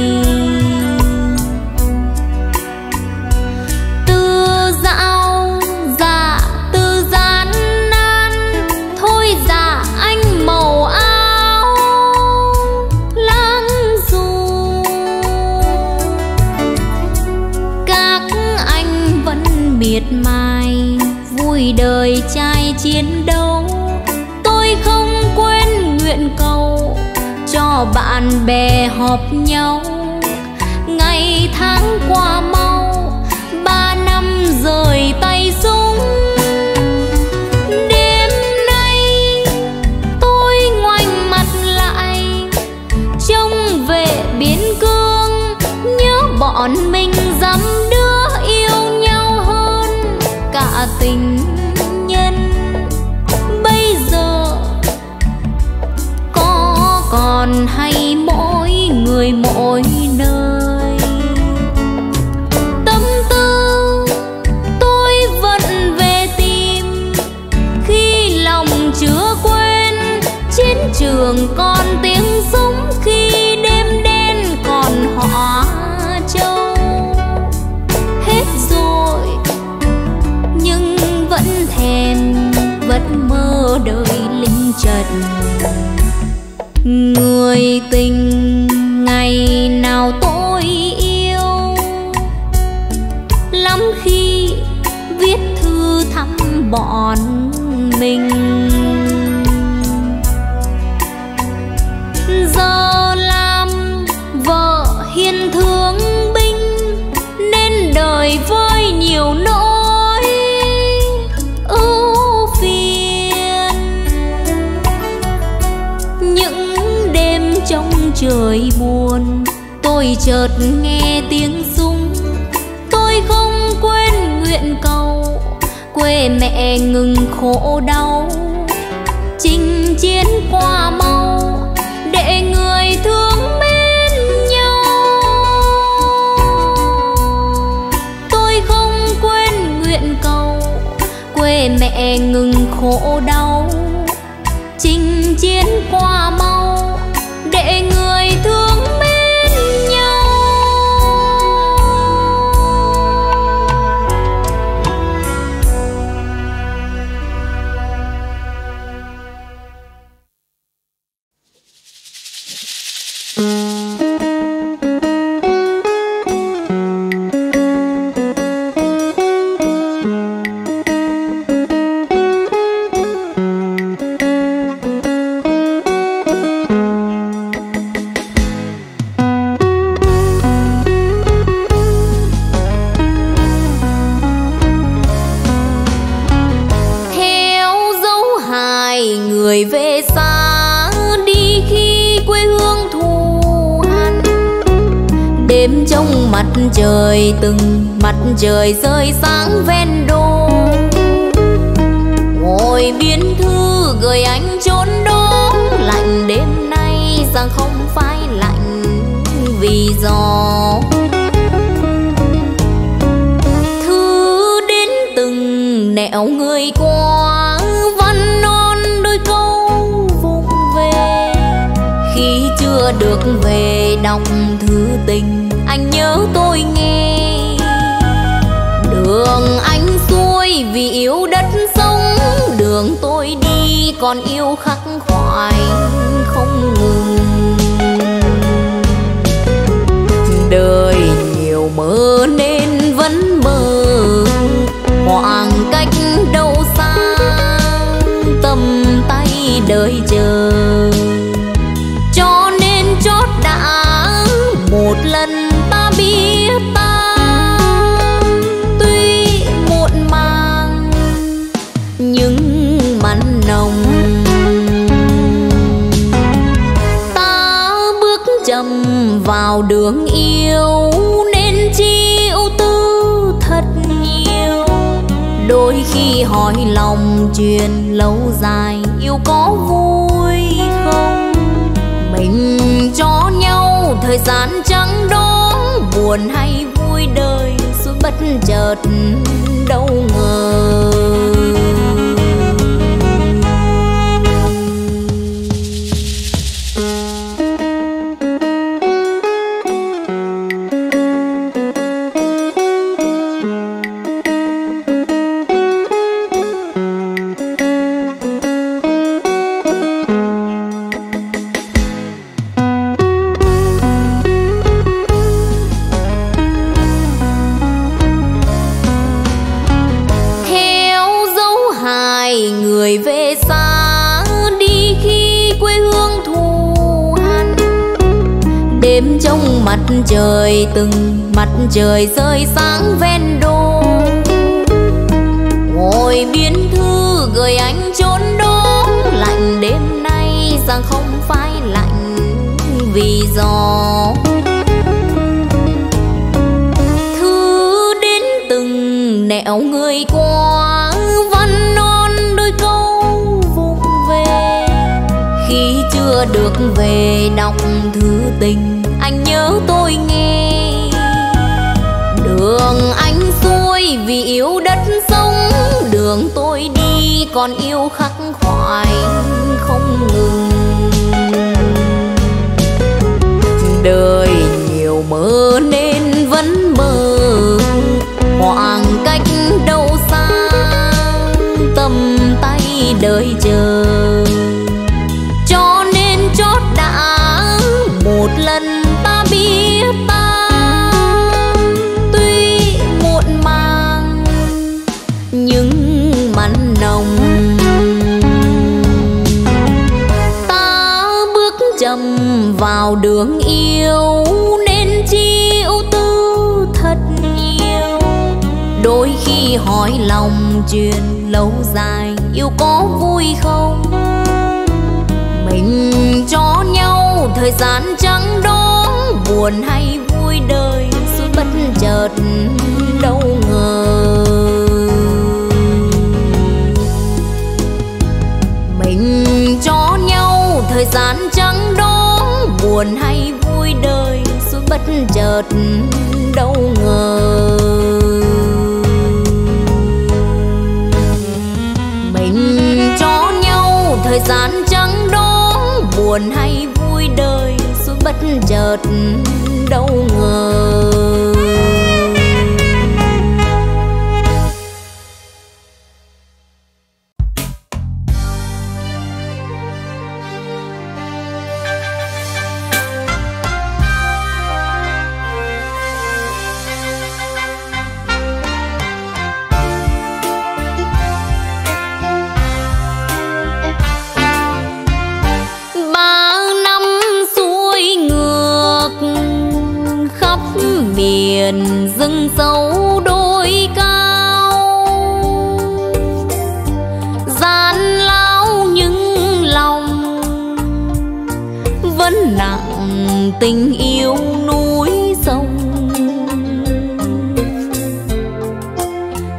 Từ dạo dạ từ gian nan, thôi dạ anh màu áo lang du. Các anh vẫn miệt mài vui đời trai chiến đấu. Tôi không quên nguyện cầu cho bạn bè họp nhau. Ngày tháng qua mau, ba năm rời tay súng. Đêm nay tôi ngoảnh mặt lại, trông về biên cương, nhớ bọn mình dám đứa yêu nhau hơn cả tình nhân. Bây giờ có còn hay mỗi người mỗi nơi. Tâm tư tôi vẫn về tìm, khi lòng chưa quên chiến trường còn tiếng súng, khi đêm đen còn họa châu. Hết rồi nhưng vẫn thèm, vẫn mơ đời linh trận. Người tình ngày nào tôi yêu, lắm khi viết thư thăm bọn mình. Giờ làm vợ hiền thương binh, nên đời với nhiều nỗi ưu phiền. Những đêm trong trời buồn, tôi chợt nghe tiếng súng. Tôi không quên nguyện cầu quê mẹ ngừng khổ đau. Chinh chiến qua mau để người thương mến nhau. Tôi không quên nguyện cầu quê mẹ ngừng khổ đau. Chinh chiến qua mau Đêm trong mặt trời, từng mặt trời rơi sáng ven đô. Ngồi biên thư gửi anh chốn đó, lạnh đêm nay rằng không phải lạnh vì gió. Thư đến từng nẻo người qua, văn non đôi câu vụng về. Khi chưa được về đọc thư tình, anh nhớ tôi nghe. Đường anh xuôi vì yêu đất sống, đường tôi đi còn yêu khắc khoải không ngừng. Đời nhiều mơ nên vẫn mơ, khoảng cách đâu xa, tầm tay đợi chờ. Cho nên chót đã một lần ta biết ta, tuy muộn màng nhưng mặn nồng. Ta bước chậm vào đường yêu nên chịu tư thật nhiều. Đôi khi hỏi lòng chuyện lâu dài, yêu có vui không? Mình cho nhau thời gian chẳng đó, buồn hay vui đời suốt bất chợt đâu ngờ. Đêm trong mặt trời, từng mặt trời rơi sáng ven đô. Ngồi biên thư gửi anh chốn đó, lạnh đêm nay rằng không phải lạnh vì gió. Thư đến từng nẻo người qua, văn non đôi câu vụng về. Khi chưa được về đọc thư tình, anh nhớ tôi nghe. Đường anh xuôi vì yêu đất sống, đường tôi đi còn yêu khắc khoải không ngừng. Đời nhiều mơ nên vẫn mơ, khoảng cách đâu xa, tầm tay đợi chờ. Cho nên chót đã một lần ta biết ta, tuy muộn màng nhưng mặn nồng. Ta bước chậm vào đường yêu nên chịu tư thật nhiều. Đôi khi hỏi lòng chuyện lâu dài, yêu có vui không? Mình cho nhau thời gian chẳng đó, buồn hay vui đời suốt bất chợt đâu ngờ. Mình cho nhau thời gian chẳng đó, buồn hay vui đời suốt bất chợt đâu ngờ. Mình cho nhau thời gian chẳng đó, buồn hay vui đời suốt bất chợt đâu ngờ. Miền rừng sâu đồi cao, gian lao nhưng lòng vẫn nặng tình yêu núi sông.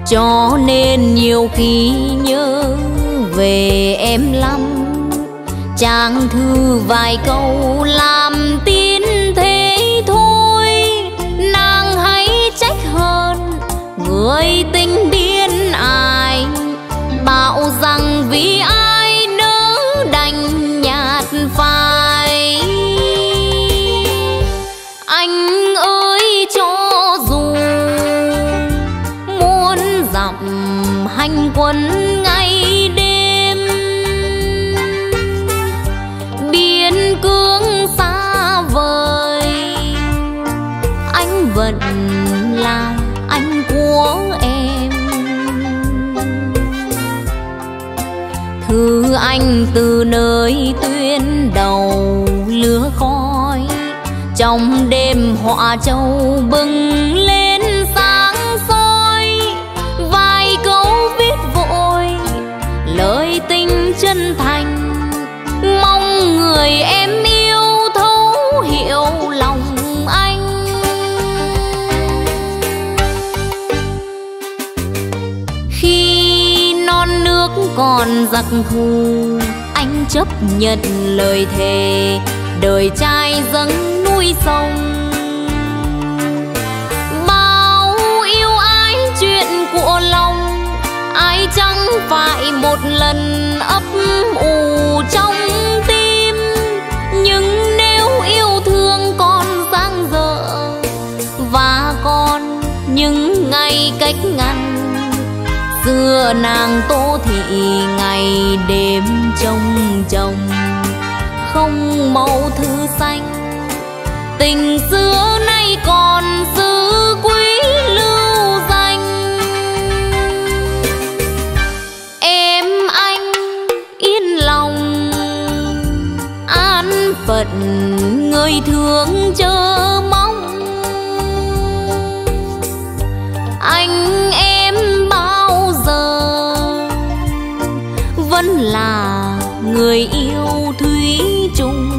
cho nên nhiều khi nhớ về em lắm. Trang thư vài câu làm tin thế thôi, nàng hãy trách hơn người tình điên ai, bảo rằng vì ai nỡ đành nhạt phai. Anh ơi cho dù muôn dặm hành quân ngày đêm, biên cương xa vời, anh vẫn là anh của em. Thư anh từ nơi tuyến đầu lửa khói, trong đêm họa châu bừng lên sáng soi. Vài câu viết vội lời tình chân thành, mong người em yêu thấu hiểu lòng anh. Khi non nước còn giặc thù, anh chấp nhận lời thề đời trai dâng núi sông. Bao yêu ai chuyện của lòng, ai chẳng phải một lần ấp ủ trong tim. Nhưng nếu yêu thương còn dang dở và còn những ngày cách ngăn, xưa nàng Tô Thị ngày đêm trông chồng không màu thư xanh. Tình xưa nay còn giữ quý lưu danh. Em anh yên lòng an phận, người thương chờ mong. Anh em bao giờ vẫn là người yêu thủy chung.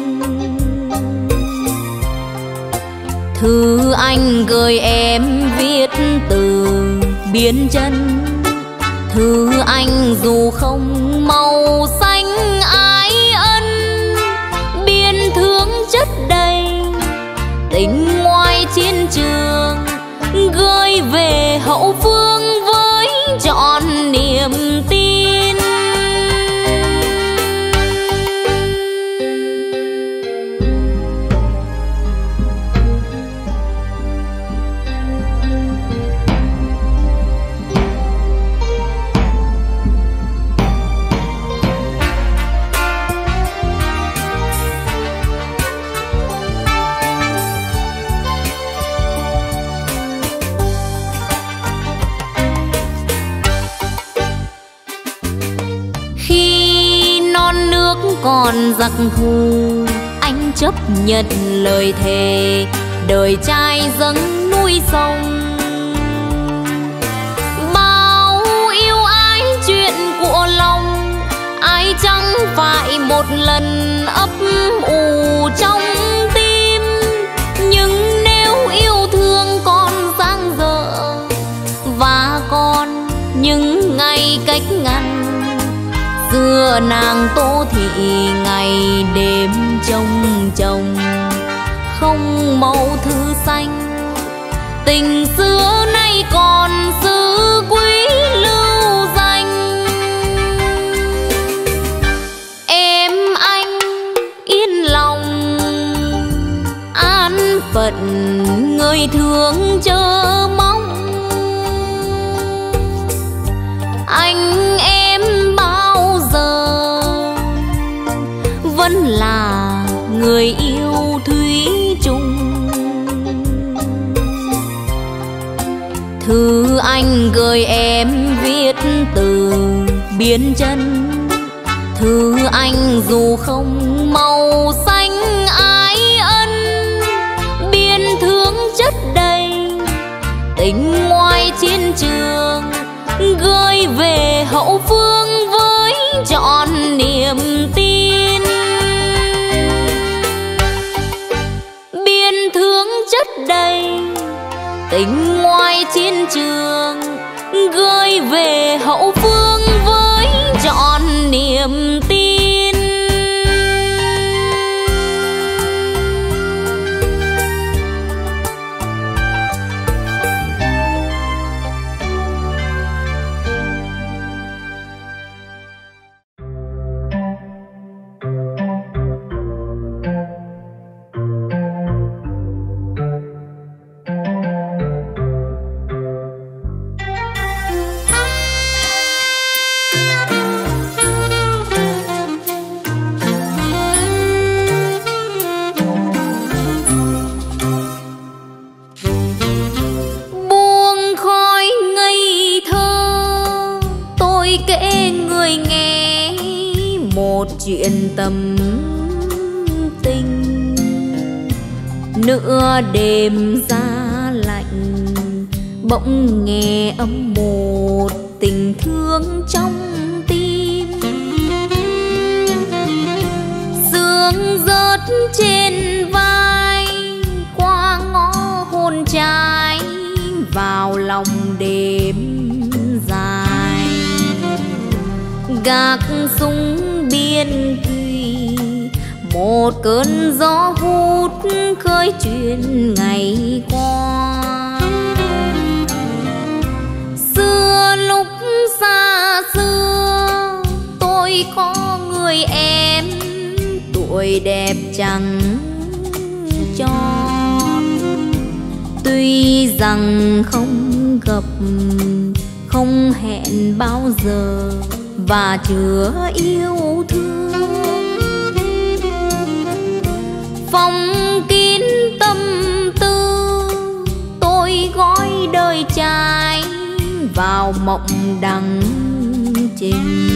Thư anh gửi em viết từ biên chân, thư anh dù không màu xanh ái ân. Biên thương chất đầy tình ngoài chiến trường, gửi về hậu phương với trọn niềm tin. Còn giặc thù, anh chấp nhận lời thề đời trai dâng núi sông. Bao yêu ai chuyện của lòng, ai chẳng phải một lần ấp ủ trong tim. Nhưng nếu yêu thương còn dang dở và còn những ngày cách ngăn, xưa nàng Tô Thị ngày đêm trông chồng không màu thư xanh. Tình xưa nay còn giữ quý lưu danh. Em anh yên lòng an phận, người thương chờ mong. Anh em bao giờ vẫn là người yêu thủy chung. Thư anh gửi em viết từ biên chân, thư anh dù không màu xanh ái ân. Biên thương chất đầy tình ngoài chiến trường, gửi về hậu phương với trọn niềm tin. Biên thương chất đầy tình ngoài chiến trường, gửi về hậu phương với trọn niềm tin. Chuyện tâm tình nửa đêm giá lạnh, bỗng nghe âm một tình thương trong tim. Sương rớt trên vai, qua ngõ hôn trái vào lòng đêm dài. Gác súng biên thùy, một cơn gió hút khơi chuyện ngày qua. Xưa lúc xa xưa tôi có người em, tuổi đẹp chẳng tròn. Tuy rằng không gặp, không hẹn bao giờ, và chứa yêu thương. Phong kín tâm tư, tôi gói đời trai vào mộng đắng trình.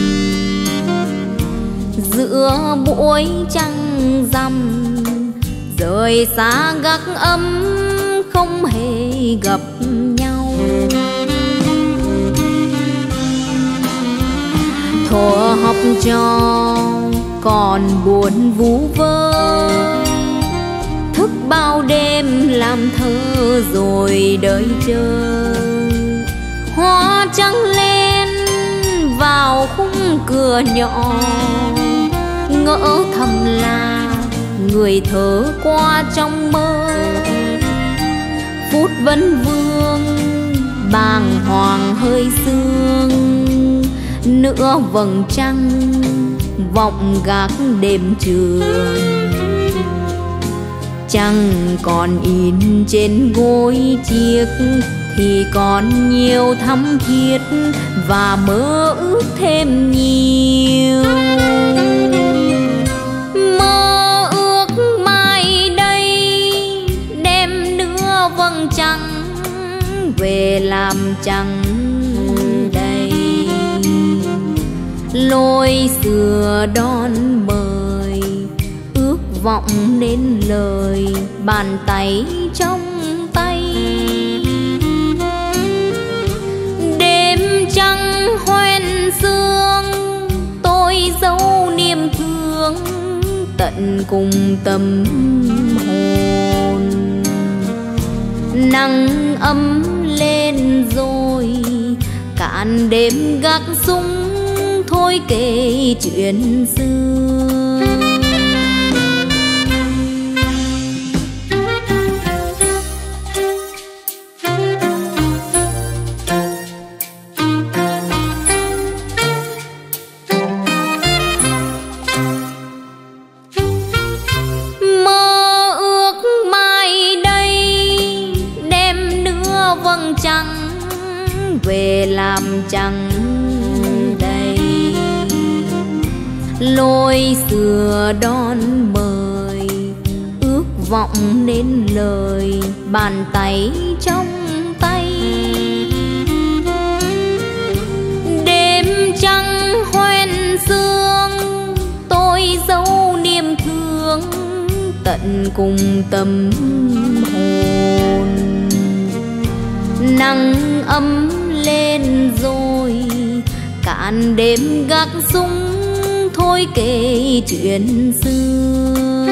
Giữa buổi trăng rằm, rời xa gác ấm, không hề gặp nhau. Thuở học trò còn buồn vu vơ, thức bao đêm làm thơ rồi đợi chờ. Hoa trắng lên vào khung cửa nhỏ, ngỡ thầm là người thở qua trong mơ. Phút vấn vương bàng hoàng hơi sương, nửa vầng trăng vọng gác đêm trường. Trăng còn in trên gối chiếc, thì còn nhiều thắm thiết và mơ ước thêm nhiều. Mơ ước mai đây đem nửa vầng trăng về làm trăng đây. Lối xưa đón mời, ước vọng nên lời, bàn tay trong tay. Đêm trăng hoen sương, tôi dấu niềm thương tận cùng tâm hồn. Nắng ấm lên rồi, cạn đêm gác súng, thôi kể chuyện xưa. Mơ ước mai đây đem nửa vầng trăng về làm trăng đây. Lối xưa đón mời, ước vọng nên lời, bàn tay trong tay. Đêm trăng hoen sương, tôi dấu niềm thương tận cùng tâm hồn. Nắng ấm lên rồi, cạn đêm gác súng, thôi kể chuyện xưa.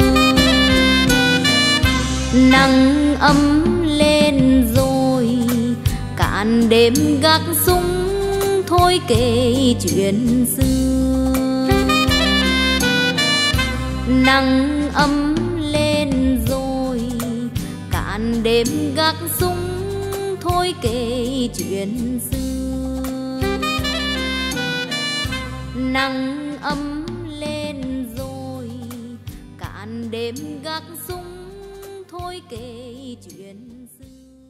Nắng ấm lên rồi, cạn đêm gác súng, thôi kể chuyện xưa. Nắng ấm lên rồi cạn đêm gác súng, thôi kể chuyện xưa. Nắng ấm lên rồi cạn đêm gác súng, thôi kể chuyện xưa.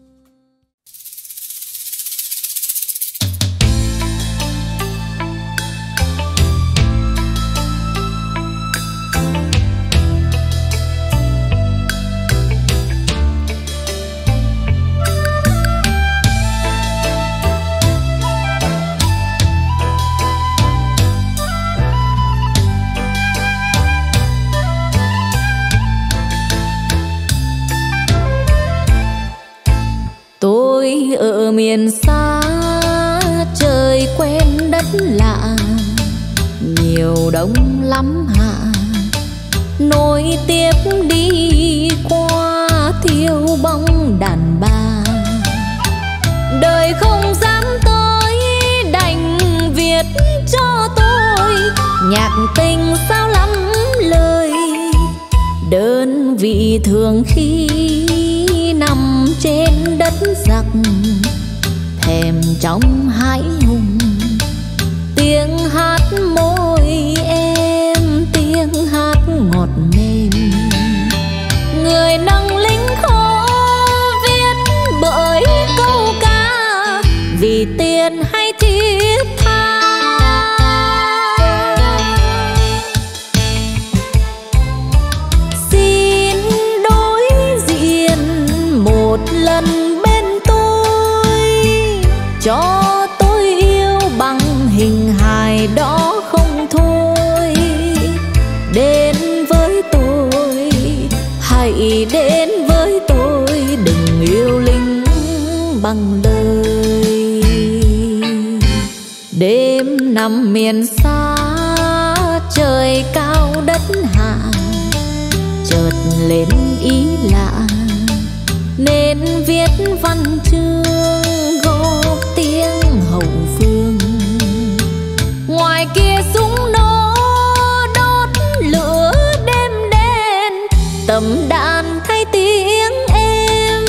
Tôi ở miền xa trời quen đất lạ, nhiều đông lắm hạ nối tiếp đi qua thiếu bóng đàn bà. Đời không dám tới đành viết cho tôi nhạc tình sao lắm lời, đơn vị thường khi nằm trên đất giặc thèm trong hãi hùng. Tiếng hát môi em, tiếng hát ngọt mềm, người nâng lính khô viết bởi câu ca vì tiền hay thiết tha. Xin đối diện một lần bên tôi, cho tôi yêu bằng hình hài đó không thôi. Đến với tôi, hãy đến với tôi, đừng yêu lính bằng lời. Đêm nằm miền xa trời cao đất hạ, chợt lên ý lạ nên viết văn chương góp tiếng hậu phương. Ngoài kia súng nổ đốt lửa đêm đen, tầm đàn thay tiếng em.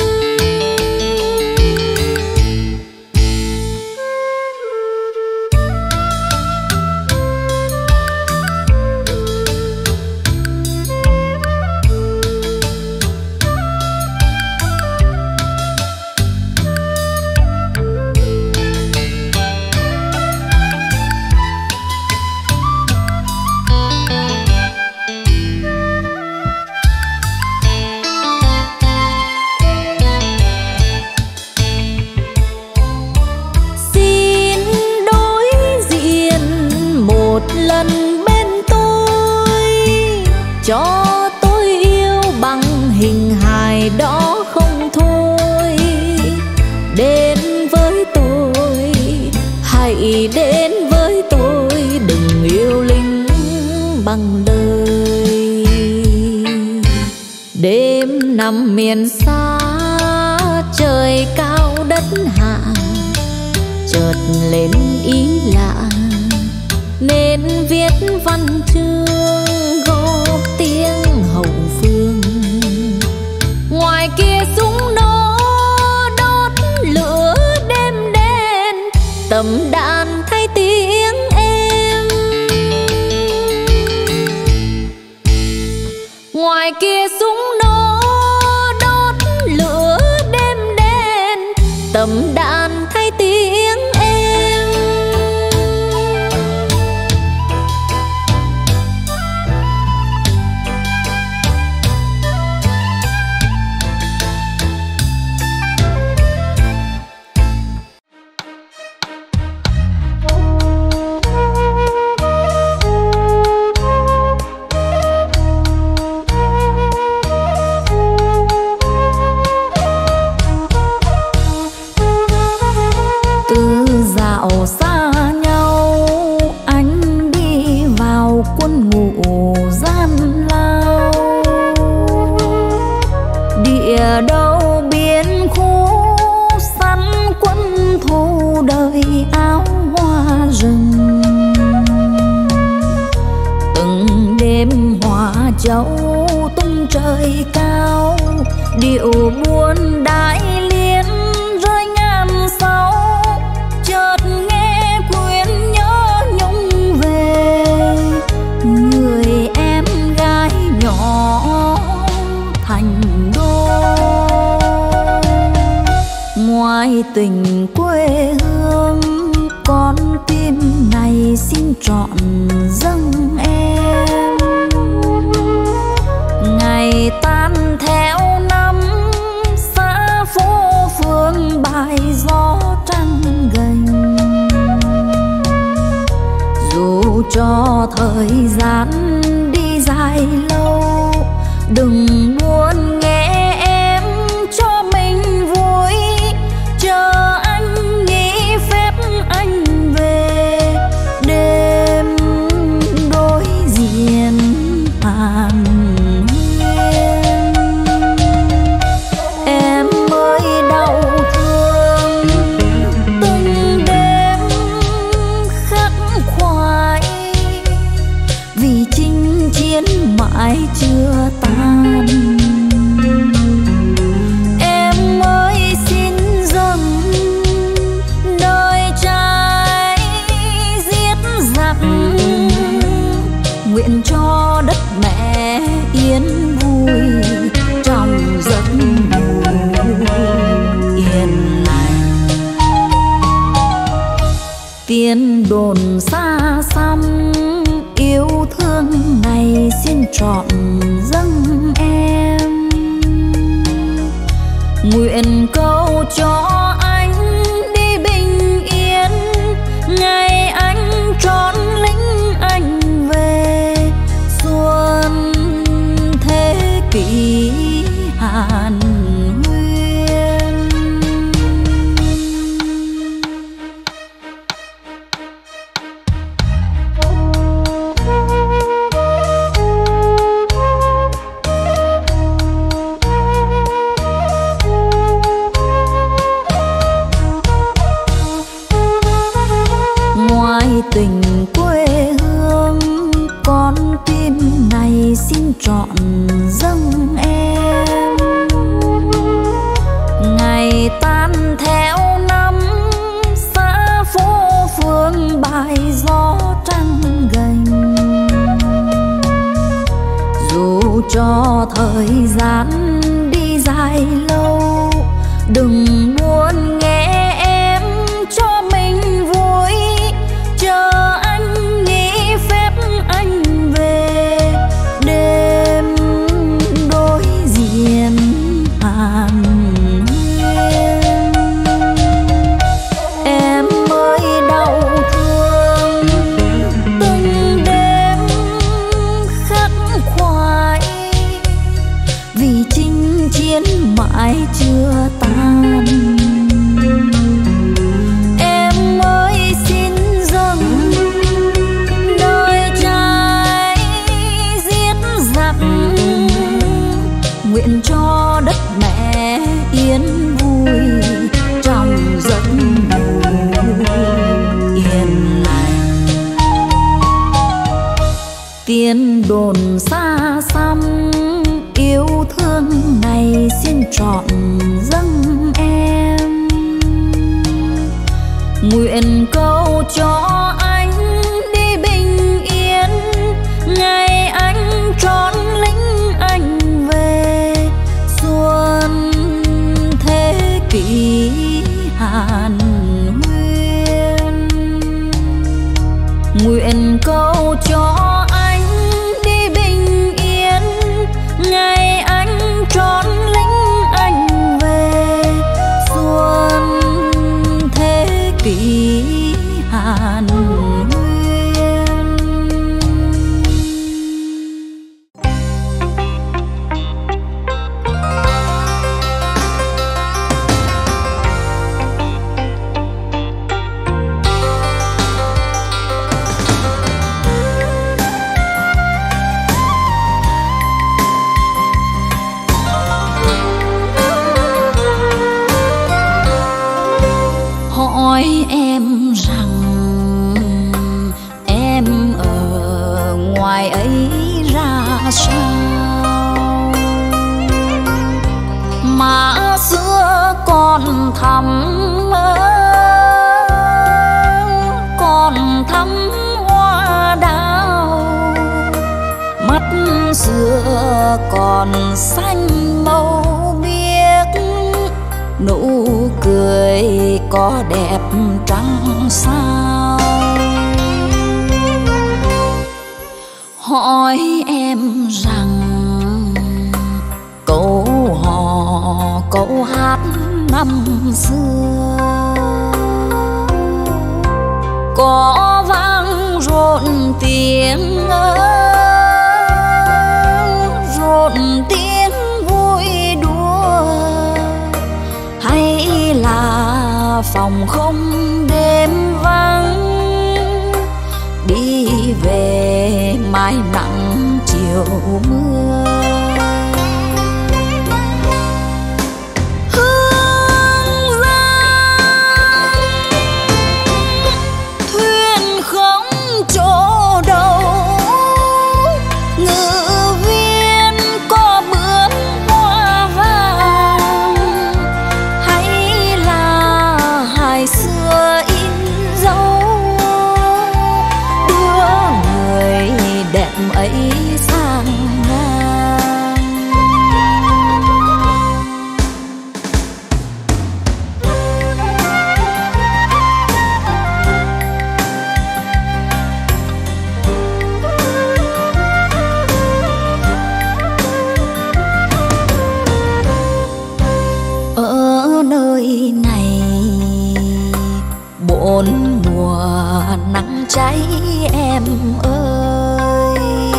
Cho tôi yêu bằng hình hài đó không thôi. Đến với tôi, hãy đến với tôi, đừng yêu lính bằng lời. Đêm nằm miền xa trời cao đất hạ, chợt lên ý lạ nên viết văn chương góp tiếng hậu phương. Ngoài kia súng nổ đốt lửa đêm đen, tầm đàn thay tiếng em. Ngoài kia súng nổ đốt lửa đêm đen, tầm đàn thay tiếng em. châu tung trời cao, điệu buồn đại liên rơi ngàn sau. Chợt nghe quyến nhớ nhung về người em gái nhỏ thành đô. Ngoài tình quê hương, con tim này xin trọn dâng em. Ngày tan theo năm, xa phố phường bài gió trăng gành. Dù cho thời gian đi dài lâu, đừng buồn nghe em cho mình vui. Chờ anh nghĩ phép anh về, đêm đối diện hàn huyên. Em mới đau thương từng đêm khắc khoải, vì chinh chiến mãi chưa tan. Em mới xin dâng đời trai giết giặc, nguyện cho đất mẹ yên vui trong giấc ngủ yên lành. Tiếng đồn xa xăm yêu thương này xin trọn dâng em. Nguyện cầu cho anh đi bình yên, ngày anh trọn lính anh về. Xuân thế kỷ hàn huyên. Ngoài tình quê hương, con tim này xin trọn dâng em. Ngày tan theo năm, xa phố phường bài gió trăng gành. Dù cho thời gian đi dài lâu, đừng buồn nghe em cho mình vui. Chờ anh nghĩ phép anh về, đêm đối diện hàn huyên. Em mới đau thương từng đêm khắc khoải, vì chinh chiến mãi chưa tan. Em mới xin dâng đời trai giết giặc, nguyện cho đất mẹ yên vui trong giấc ngủ yên lành. Tiếng đồn xa xăm yêu thương này xin trọn dâng em. Nguyện cầu cho anh đi bình yên, ngày anh trọn lính anh về. Xuân thế kỷ hàn huyên. Nguyện cầu cho anh đi bình yên, ngày anh trọn lính anh về. Xuân thế kỷ hàn huyên. Hỏi em rằng em ở ngoài ấy ra sao, xưa còn thắm còn thắm hoa đào, mắt xưa còn xanh màu biếc, nụ cười có đẹp trăng sao. Hỏi em rằng câu hò câu hát năm xưa có vang rộn tiếng rộn tiếng vui đùa, hay là phòng không đêm vắng đi về mái nắng chiều mưa. Bốn mùa nắng cháy em ơi,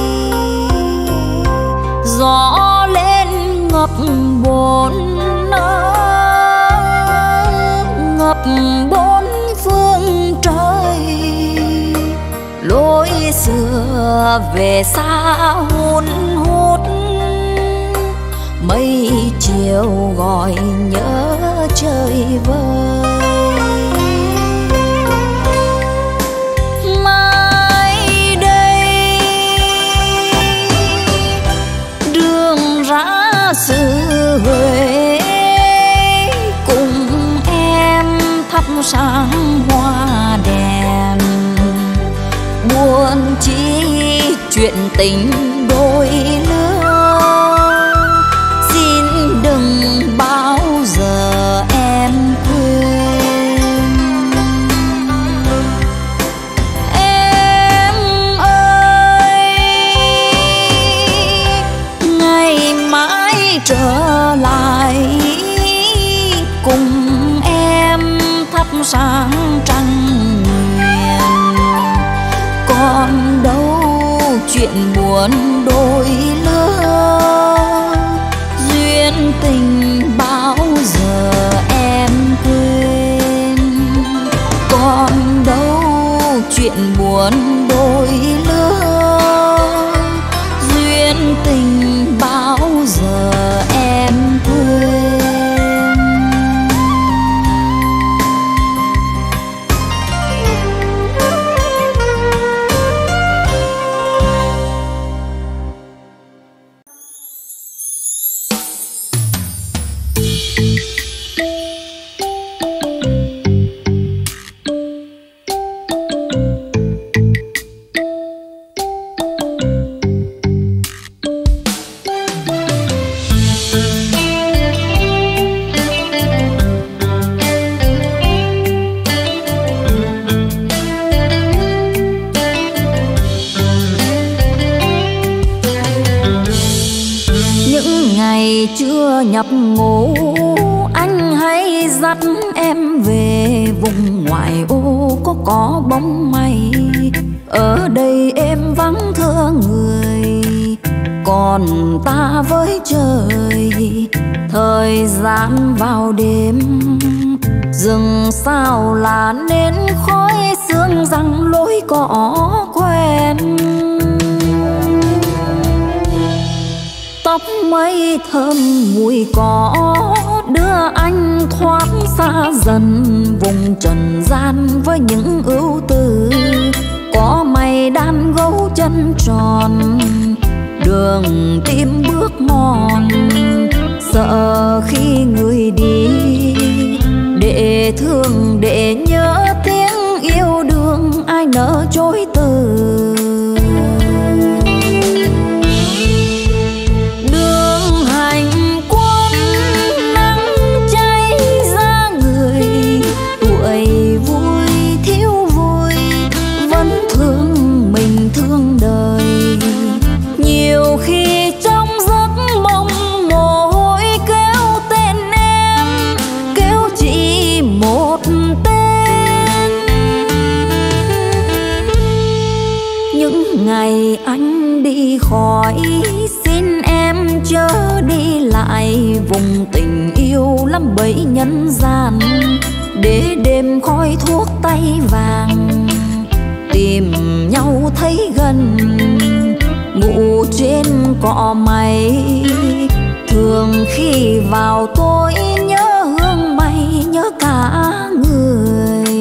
gió lên ngập bốn ngập bốn phương trời, lối xưa về xa hun hút, mây chiều gọi nhớ trời vơi. Xứ Huế cùng em thắp sáng hoa đèn, buồn chi chuyện tình đôi lứa, xin đừng bao giờ em quên. Em ơi ngày mai trở lại cùng em thắp sáng trăng nguyện, còn đâu chuyện buồn đôi lứa, duyên tình bao giờ em quên, còn đâu chuyện buồn đôi lứa, duyên tình bao giờ em quên. Chưa nhập ngũ anh hãy dắt em về vùng ngoại ô có có bóng mây, ở đây em vắng thương người còn ta với trời. Thời gian vào đêm rừng sao là nên khói sương răng lối cỏ quen, tóc mây thơm mùi cỏ đưa anh thoát xa dần vùng trần gian với những ưu tư. Có mây đan gấu chân tròn đường tim bước mòn, sợ khi người đi, để thương để nhớ tiếng yêu đương ai nỡ chối từ. Đường hành quân nắng cháy ra người, tuổi vui thiếu vui vẫn thương mình thương đời. Nhiều khi trong giấc mộng mồ hôi kéo tên em, kéo chỉ một tên. Những ngày anh đi khỏi xin em chớ đi lại, vùng tình yêu lắm bẫy nhân gian, để đêm khói thuốc tay vàng tìm nhau thấy gần. Ngủ trên cỏ mây thường khi vào tối nhớ hương mây, nhớ cả người.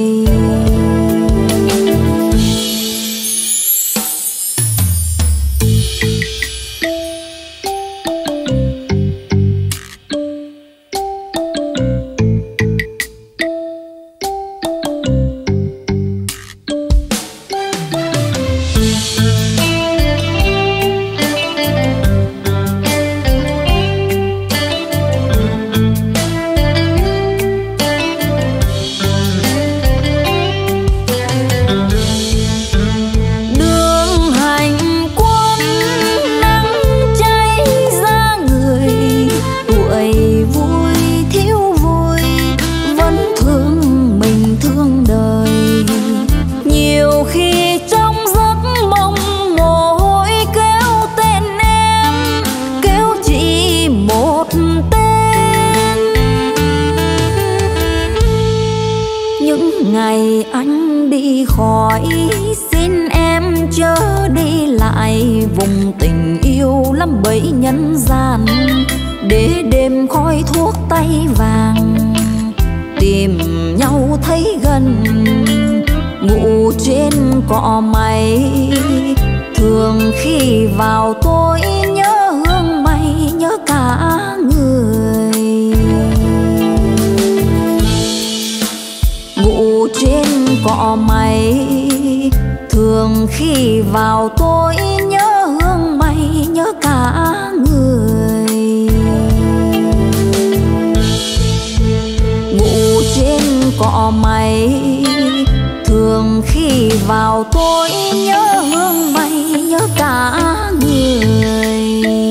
Ngày anh đi khỏi xin em chớ đi lại, vùng tình yêu lắm bẫy nhân gian, để đêm khói thuốc tay vàng tìm nhau thấy gần. Ngủ trên cỏ mây thường khi vào tối nhớ hương mây, nhớ cả người. Ngủ trên cỏ mây thường khi vào tối nhớ hương mây, nhớ cả người. Ngủ trên cỏ mây thường khi vào tối nhớ hương mây, nhớ cả người.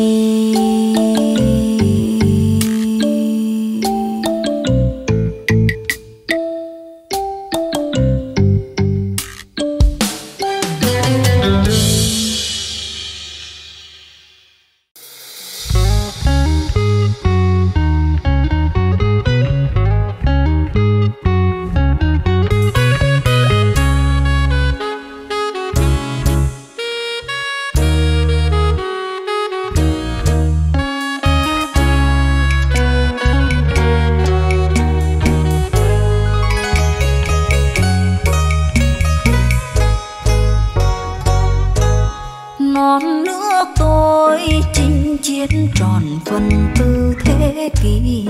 Non nước tôi chinh chiến tròn phần tư thế kỷ.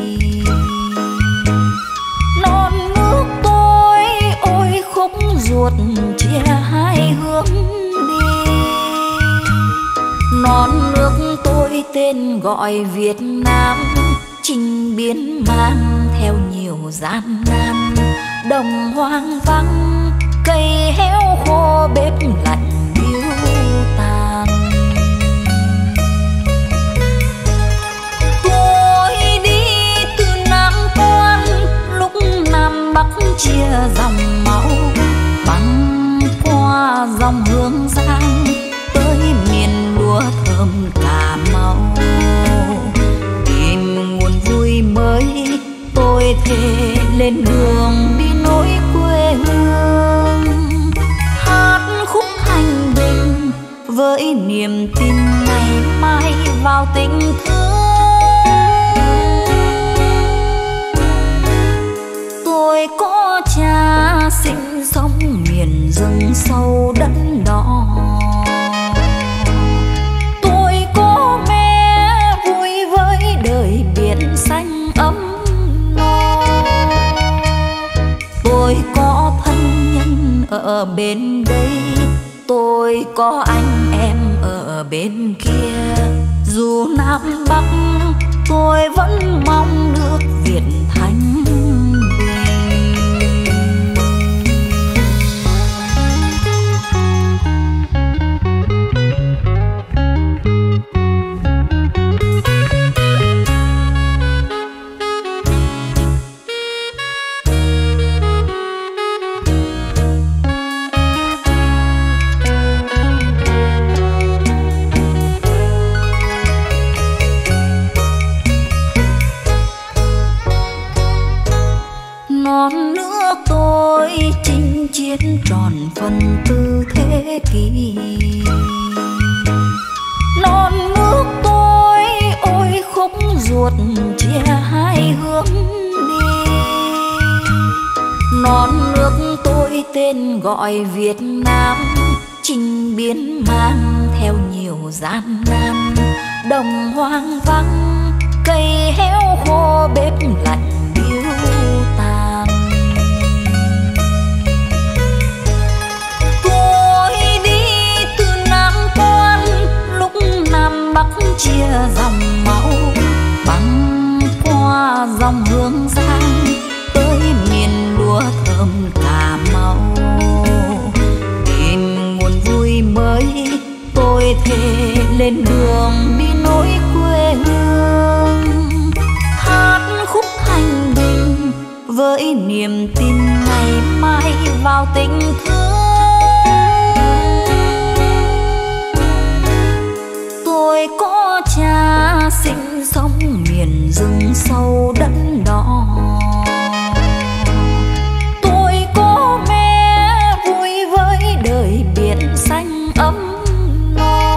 Non nước tôi ôi khúc ruột chia hai hướng đi. Non nước tôi tên gọi Việt Nam, chinh biến mang theo nhiều gian nan. Đồng hoang vắng cây héo khô, bếp lạnh điêu tàn. Tôi đi từ Nam Quan, lúc Nam Bắc chia dòng máu, băng qua dòng Hương Giang tới miền lúa thơm Cà Mau. Tìm nguồn vui mới tôi thề lên đường đi nối quê hương. Hát khúc thanh bình với niềm tin ngày mai vào tình thương. Tôi có cha sinh sống miền rừng sâu đất đỏ. Tôi có mẹ vui với đời biển ở bên đây, tôi có anh em ở bên kia. Dù Nam Bắc tôi vẫn mong nước Việt thanh bình. Non nước tôi chinh chiến tròn phần tư thế kỷ. Non nước tôi ôi khúc ruột chia hai hướng đi. Non nước tôi tên gọi Việt Nam, chinh biến mang theo nhiều gian nan. Đồng hoang vắng cây héo khô bếp lạnh điêu tàn. Tôi đi từ Nam Quan lúc Nam Bắc chia dòng máu, băng qua dòng Hương Giang tới miền lúa thơm Cà Mau. Tìm nguồn vui mới tôi thề lên đường đi nối quê hương. Hát khúc thanh bình với niềm tin ngày mai vào tình thương. Tôi có cha sinh sống miền rừng sâu đất đỏ. Tôi có mẹ vui với đời biển xanh ấm no.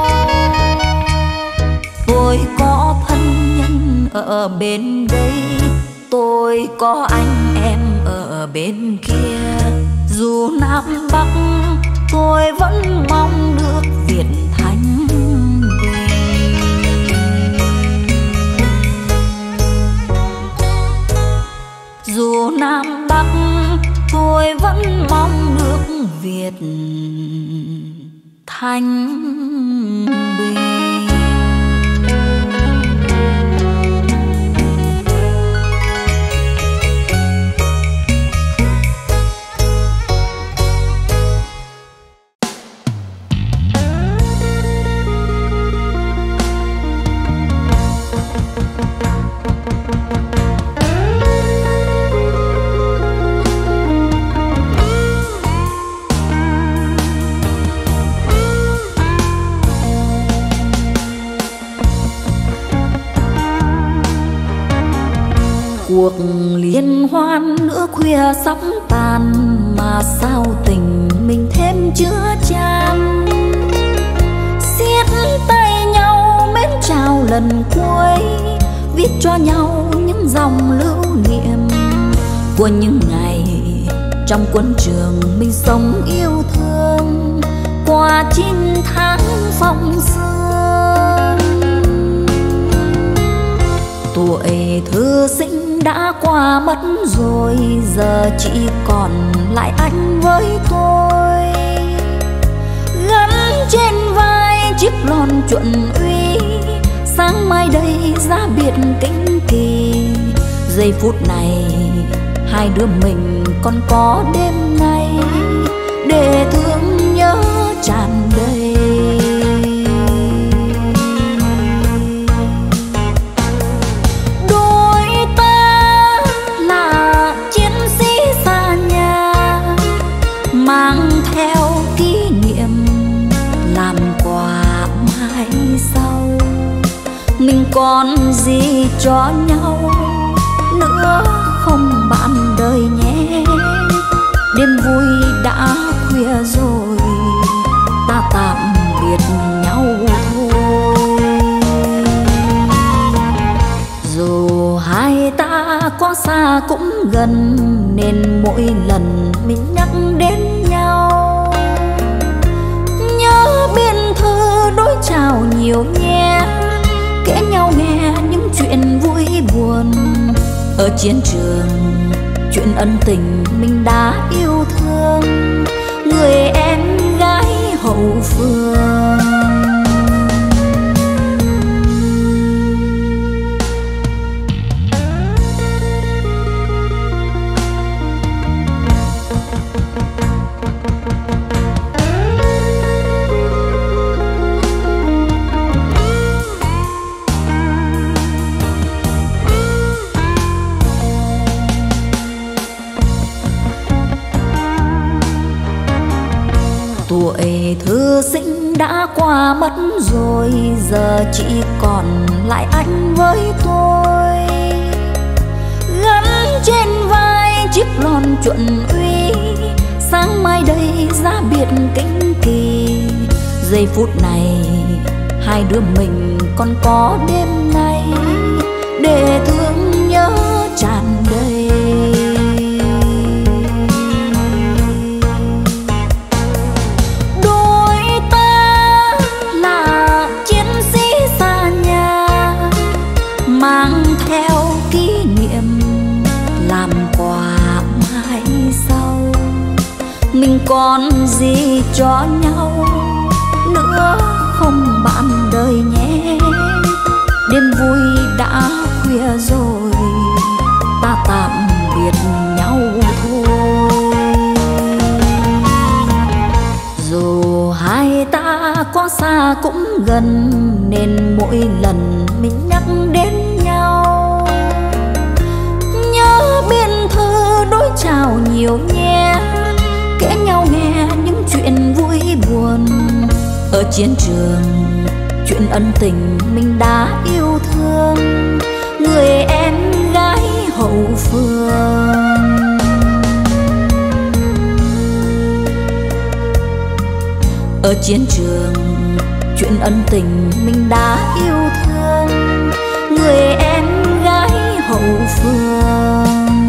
Tôi có thân nhân ở bên đây, tôi có anh em ở bên kia. Dù Nam Bắc tôi vẫn mong nước Việt thanh bình. Dù Nam Bắc tôi vẫn mong nước Việt thanh bình. Cuộc liên hoan nửa khuya sắp tàn, mà sao tình mình thêm chứa chan. Siết tay nhau mến chào lần cuối, viết cho nhau những dòng lưu niệm của những ngày trong quân trường mình sống yêu thương. Qua chín tháng phong sương, tuổi thư sinh đã qua mất rồi, giờ chỉ còn lại anh với tôi. Gắn trên vai chiếc lon chuẩn uy, sáng mai đây ra biệt kinh kỳ. Giây phút này hai đứa mình còn có đêm nay để thương nhớ tràn đầy. Mang theo kỷ niệm làm quà mai sau, mình còn gì cho nhau nữa không bạn đời nhé. Đêm vui đã khuya rồi, ta tạm biệt nhau thôi. Dù hai ta có xa cũng gần, nên mỗi lần mình nhắc đến nhau nhớ biên thư đối chào nhiều nhé. Kể nhau nghe những chuyện vui buồn ở chiến trường, chuyện ân tình mình đã yêu thương. người em gái hậu phương. Tuổi thư sinh đã qua mất rồi, giờ chỉ còn lại anh với tôi. Gắn trên vai chiếc lon chuẩn uy, sáng mai đây ra biệt kinh kỳ. Giây phút này hai đứa mình còn có đêm nay để thương nhớ tràn đầy. Mang theo kỷ niệm làm quà mai sau. Mình còn gì cho nhau nữa không bạn đời nhé. Đêm vui đã khuya rồi, ta tạm biệt nhau thôi. Dù hai ta có xa cũng gần, nên mỗi lần mình nhắc đến nhau nhớ biên thư đối chào nhiều nhé, kể nhau nghe những chuyện vui buồn. Ở chiến trường chuyện ân tình mình đã yêu thương, người em gái hậu phương. Ở chiến trường chuyện ân tình mình đã yêu thương, người em gái hậu phương.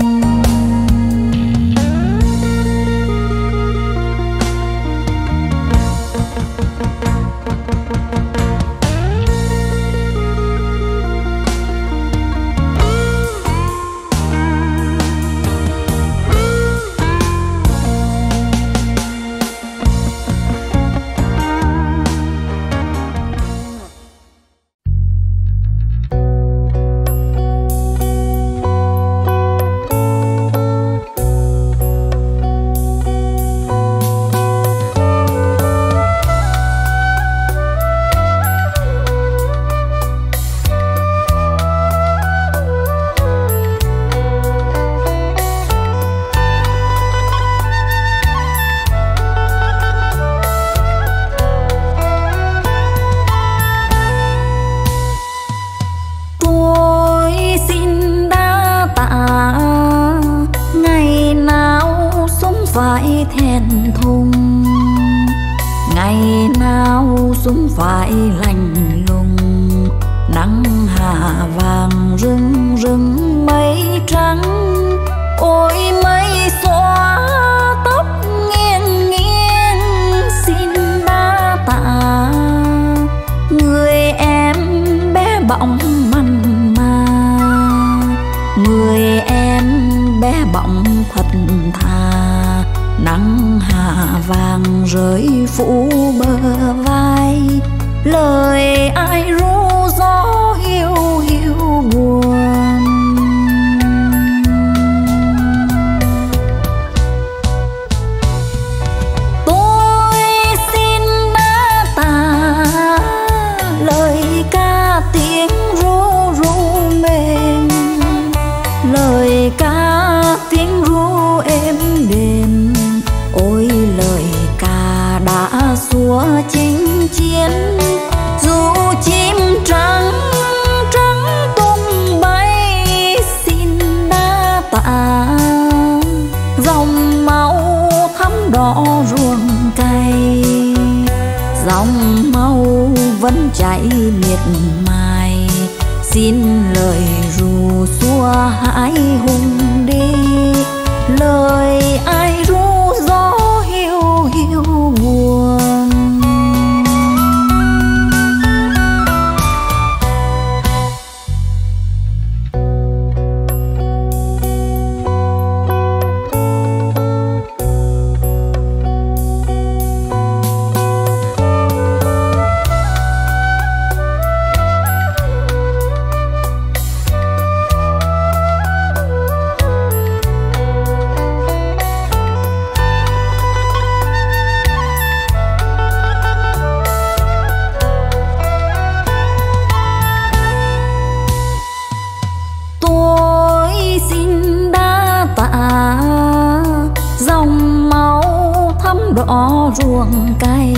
Phải thẹn thùng, ngày nào súng phải lạnh lùng. Nắng hạ vàng rưng rưng mây trắng, ôi mây xóa tóc nghiêng nghiêng. Xin đa tạ người em bé bỏng mặn mà, người em bé bỏng thật thà. Nắng hạ vàng rơi phủ bờ vai, lời ai ru gió hiu hiu buồn. Tôi xin đa tạ lời ca tiếng ru ru mềm, lời ca tiếng ru êm đềm. Ôi lời ca đã xua chinh chiến, dù chim trắng trắng tung bay. Xin đa tạ dòng máu thắm đỏ ruộng cày, dòng máu vẫn chảy miệt mài. Xin lời ru xua hãi hùng đi, lời ai ru gió hiu hiu buồn. đỏ ruộng cay,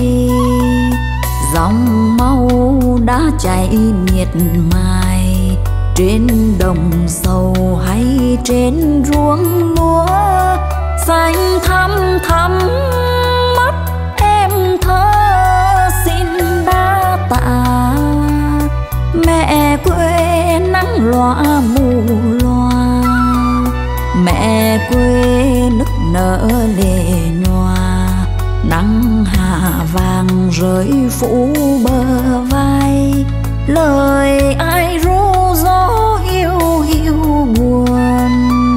dòng máu đã chảy miệt mài trên đồng sầu hay trên ruộng lúa xanh thắm thắm. Mắt em thơ xin đa tạ mẹ quê nắng loa mù loa, mẹ quê nức nở lệ nhòa, nắng hạ vàng rơi phủ bờ vai, lời ai ru gió hiu hiu buồn.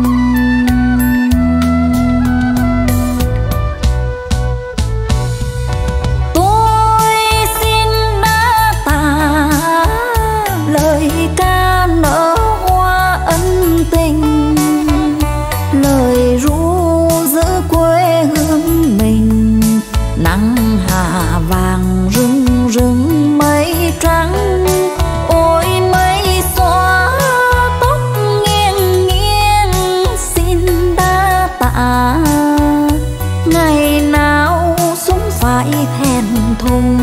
Tôi xin đa tạ lời ca nở hoa ân tình, lời ru giữ quê hương mình, nắng hạ vàng rưng rưng mây trắng. Ôi mây xóa tóc nghiêng nghiêng xin đa tạ, ngày nào súng phải thẹn thùng,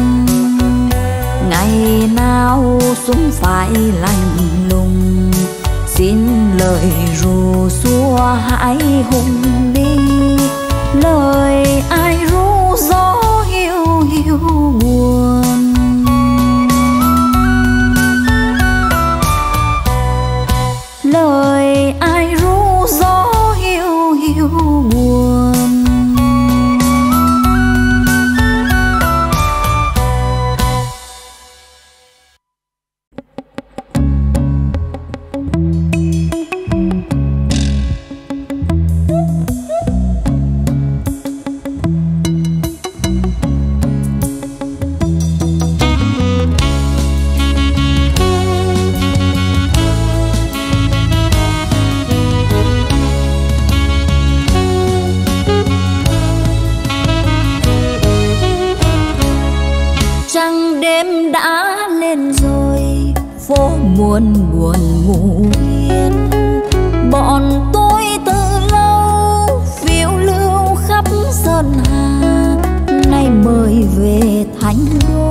ngày nào súng phải lạnh lùng. Xin lời ru xua hãi hùng đi, lời ai ru gió hiu hiu buồn. Lời ai ru gió hiu hiu buồn. Buồn buồn ngủ yên, bọn tôi từ lâu phiêu lưu khắp sơn hà, nay mời về Thánh Đô.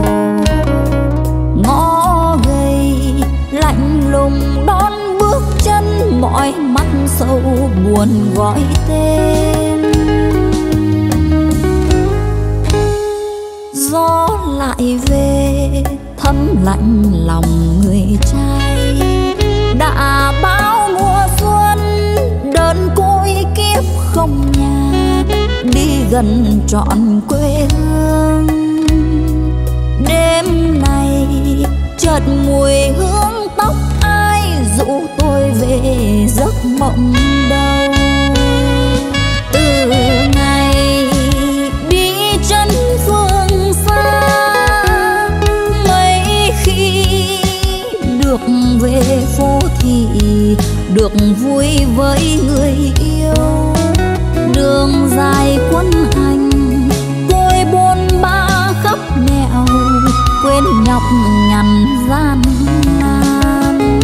Ngõ gầy lạnh lùng đón bước chân, mọi mắt sâu buồn gọi tên. Gió lại về thấm lạnh lòng người trai, đã bao mùa xuân đơn côi kiếp không nhà, đi gần trọn quê hương. Đêm này chợt mùi hương tóc ai dụ tôi về giấc mộng đâu. Từ ngày đi chân phương xa, được về phố thị, được vui với người yêu. Đường dài quân hành, tôi buôn ba khắp nẻo, quên nhọc nhằn gian nan.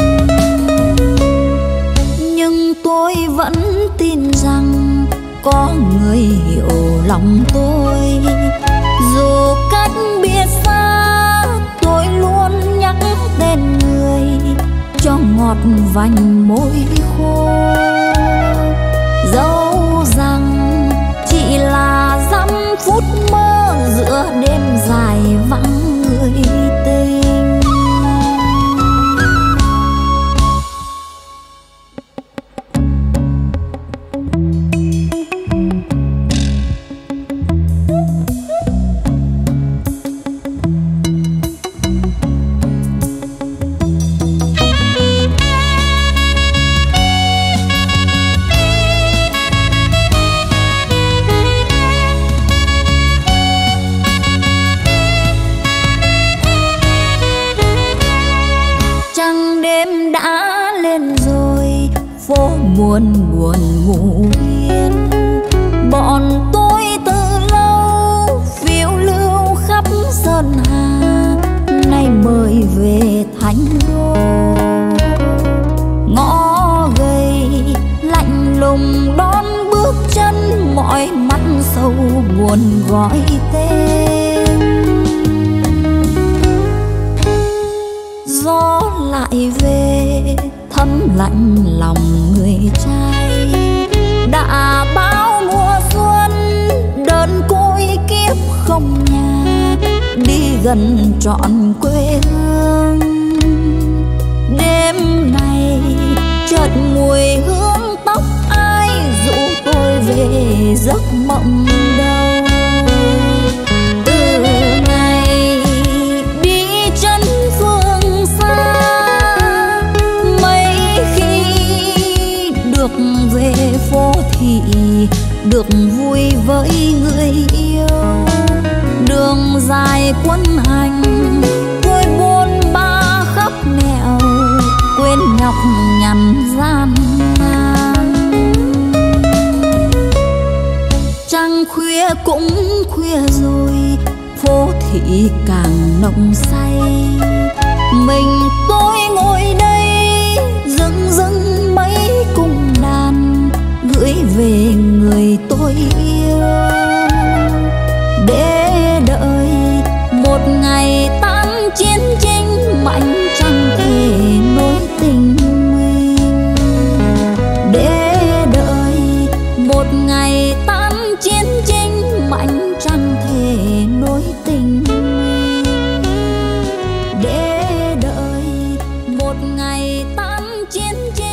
Nhưng tôi vẫn tin rằng có người hiểu lòng tôi, dù cách biệt xa tôi luôn nhắc tên người cho ngọt vành môi khô. Dẫu rằng chỉ là dăm phút mơ giữa đêm dài vắng người tình. Buồn buồn ngủ yên, bọn tôi từ lâu phiêu lưu khắp sơn hà, nay mời về Thánh Đô. Ngõ gầy lạnh lùng đón bước chân, mọi mắt sâu đâu buồn gọi tên. Gió lại về thấm lạnh lòng người trai, đã bao mùa xuân đơn côi kiếp không nhà, đi gần trọn quê hương. Đêm này chợt mùi hương tóc ai dụ tôi về giấc mộng đâu. Từ ngày đi chân phương xa, mấy khi được về phố thị, được vui với người yêu. Đường dài quân hành tôi buôn ba khắp nẻo, quên nhọc nhằn gian nan. Trăng khuya cũng khuya rồi, phố thị càng nồng say. Mình tôi ngồi đây dưng dưng mấy cung đàn, gửi về người tôi yêu, để đợi một ngày tan chiến tranh mạnh chẳng thể nối tình mình. Để đợi một ngày tan chiến tranh mạnh chẳng thể nối tình mình. Để đợi một ngày tan chiến tranh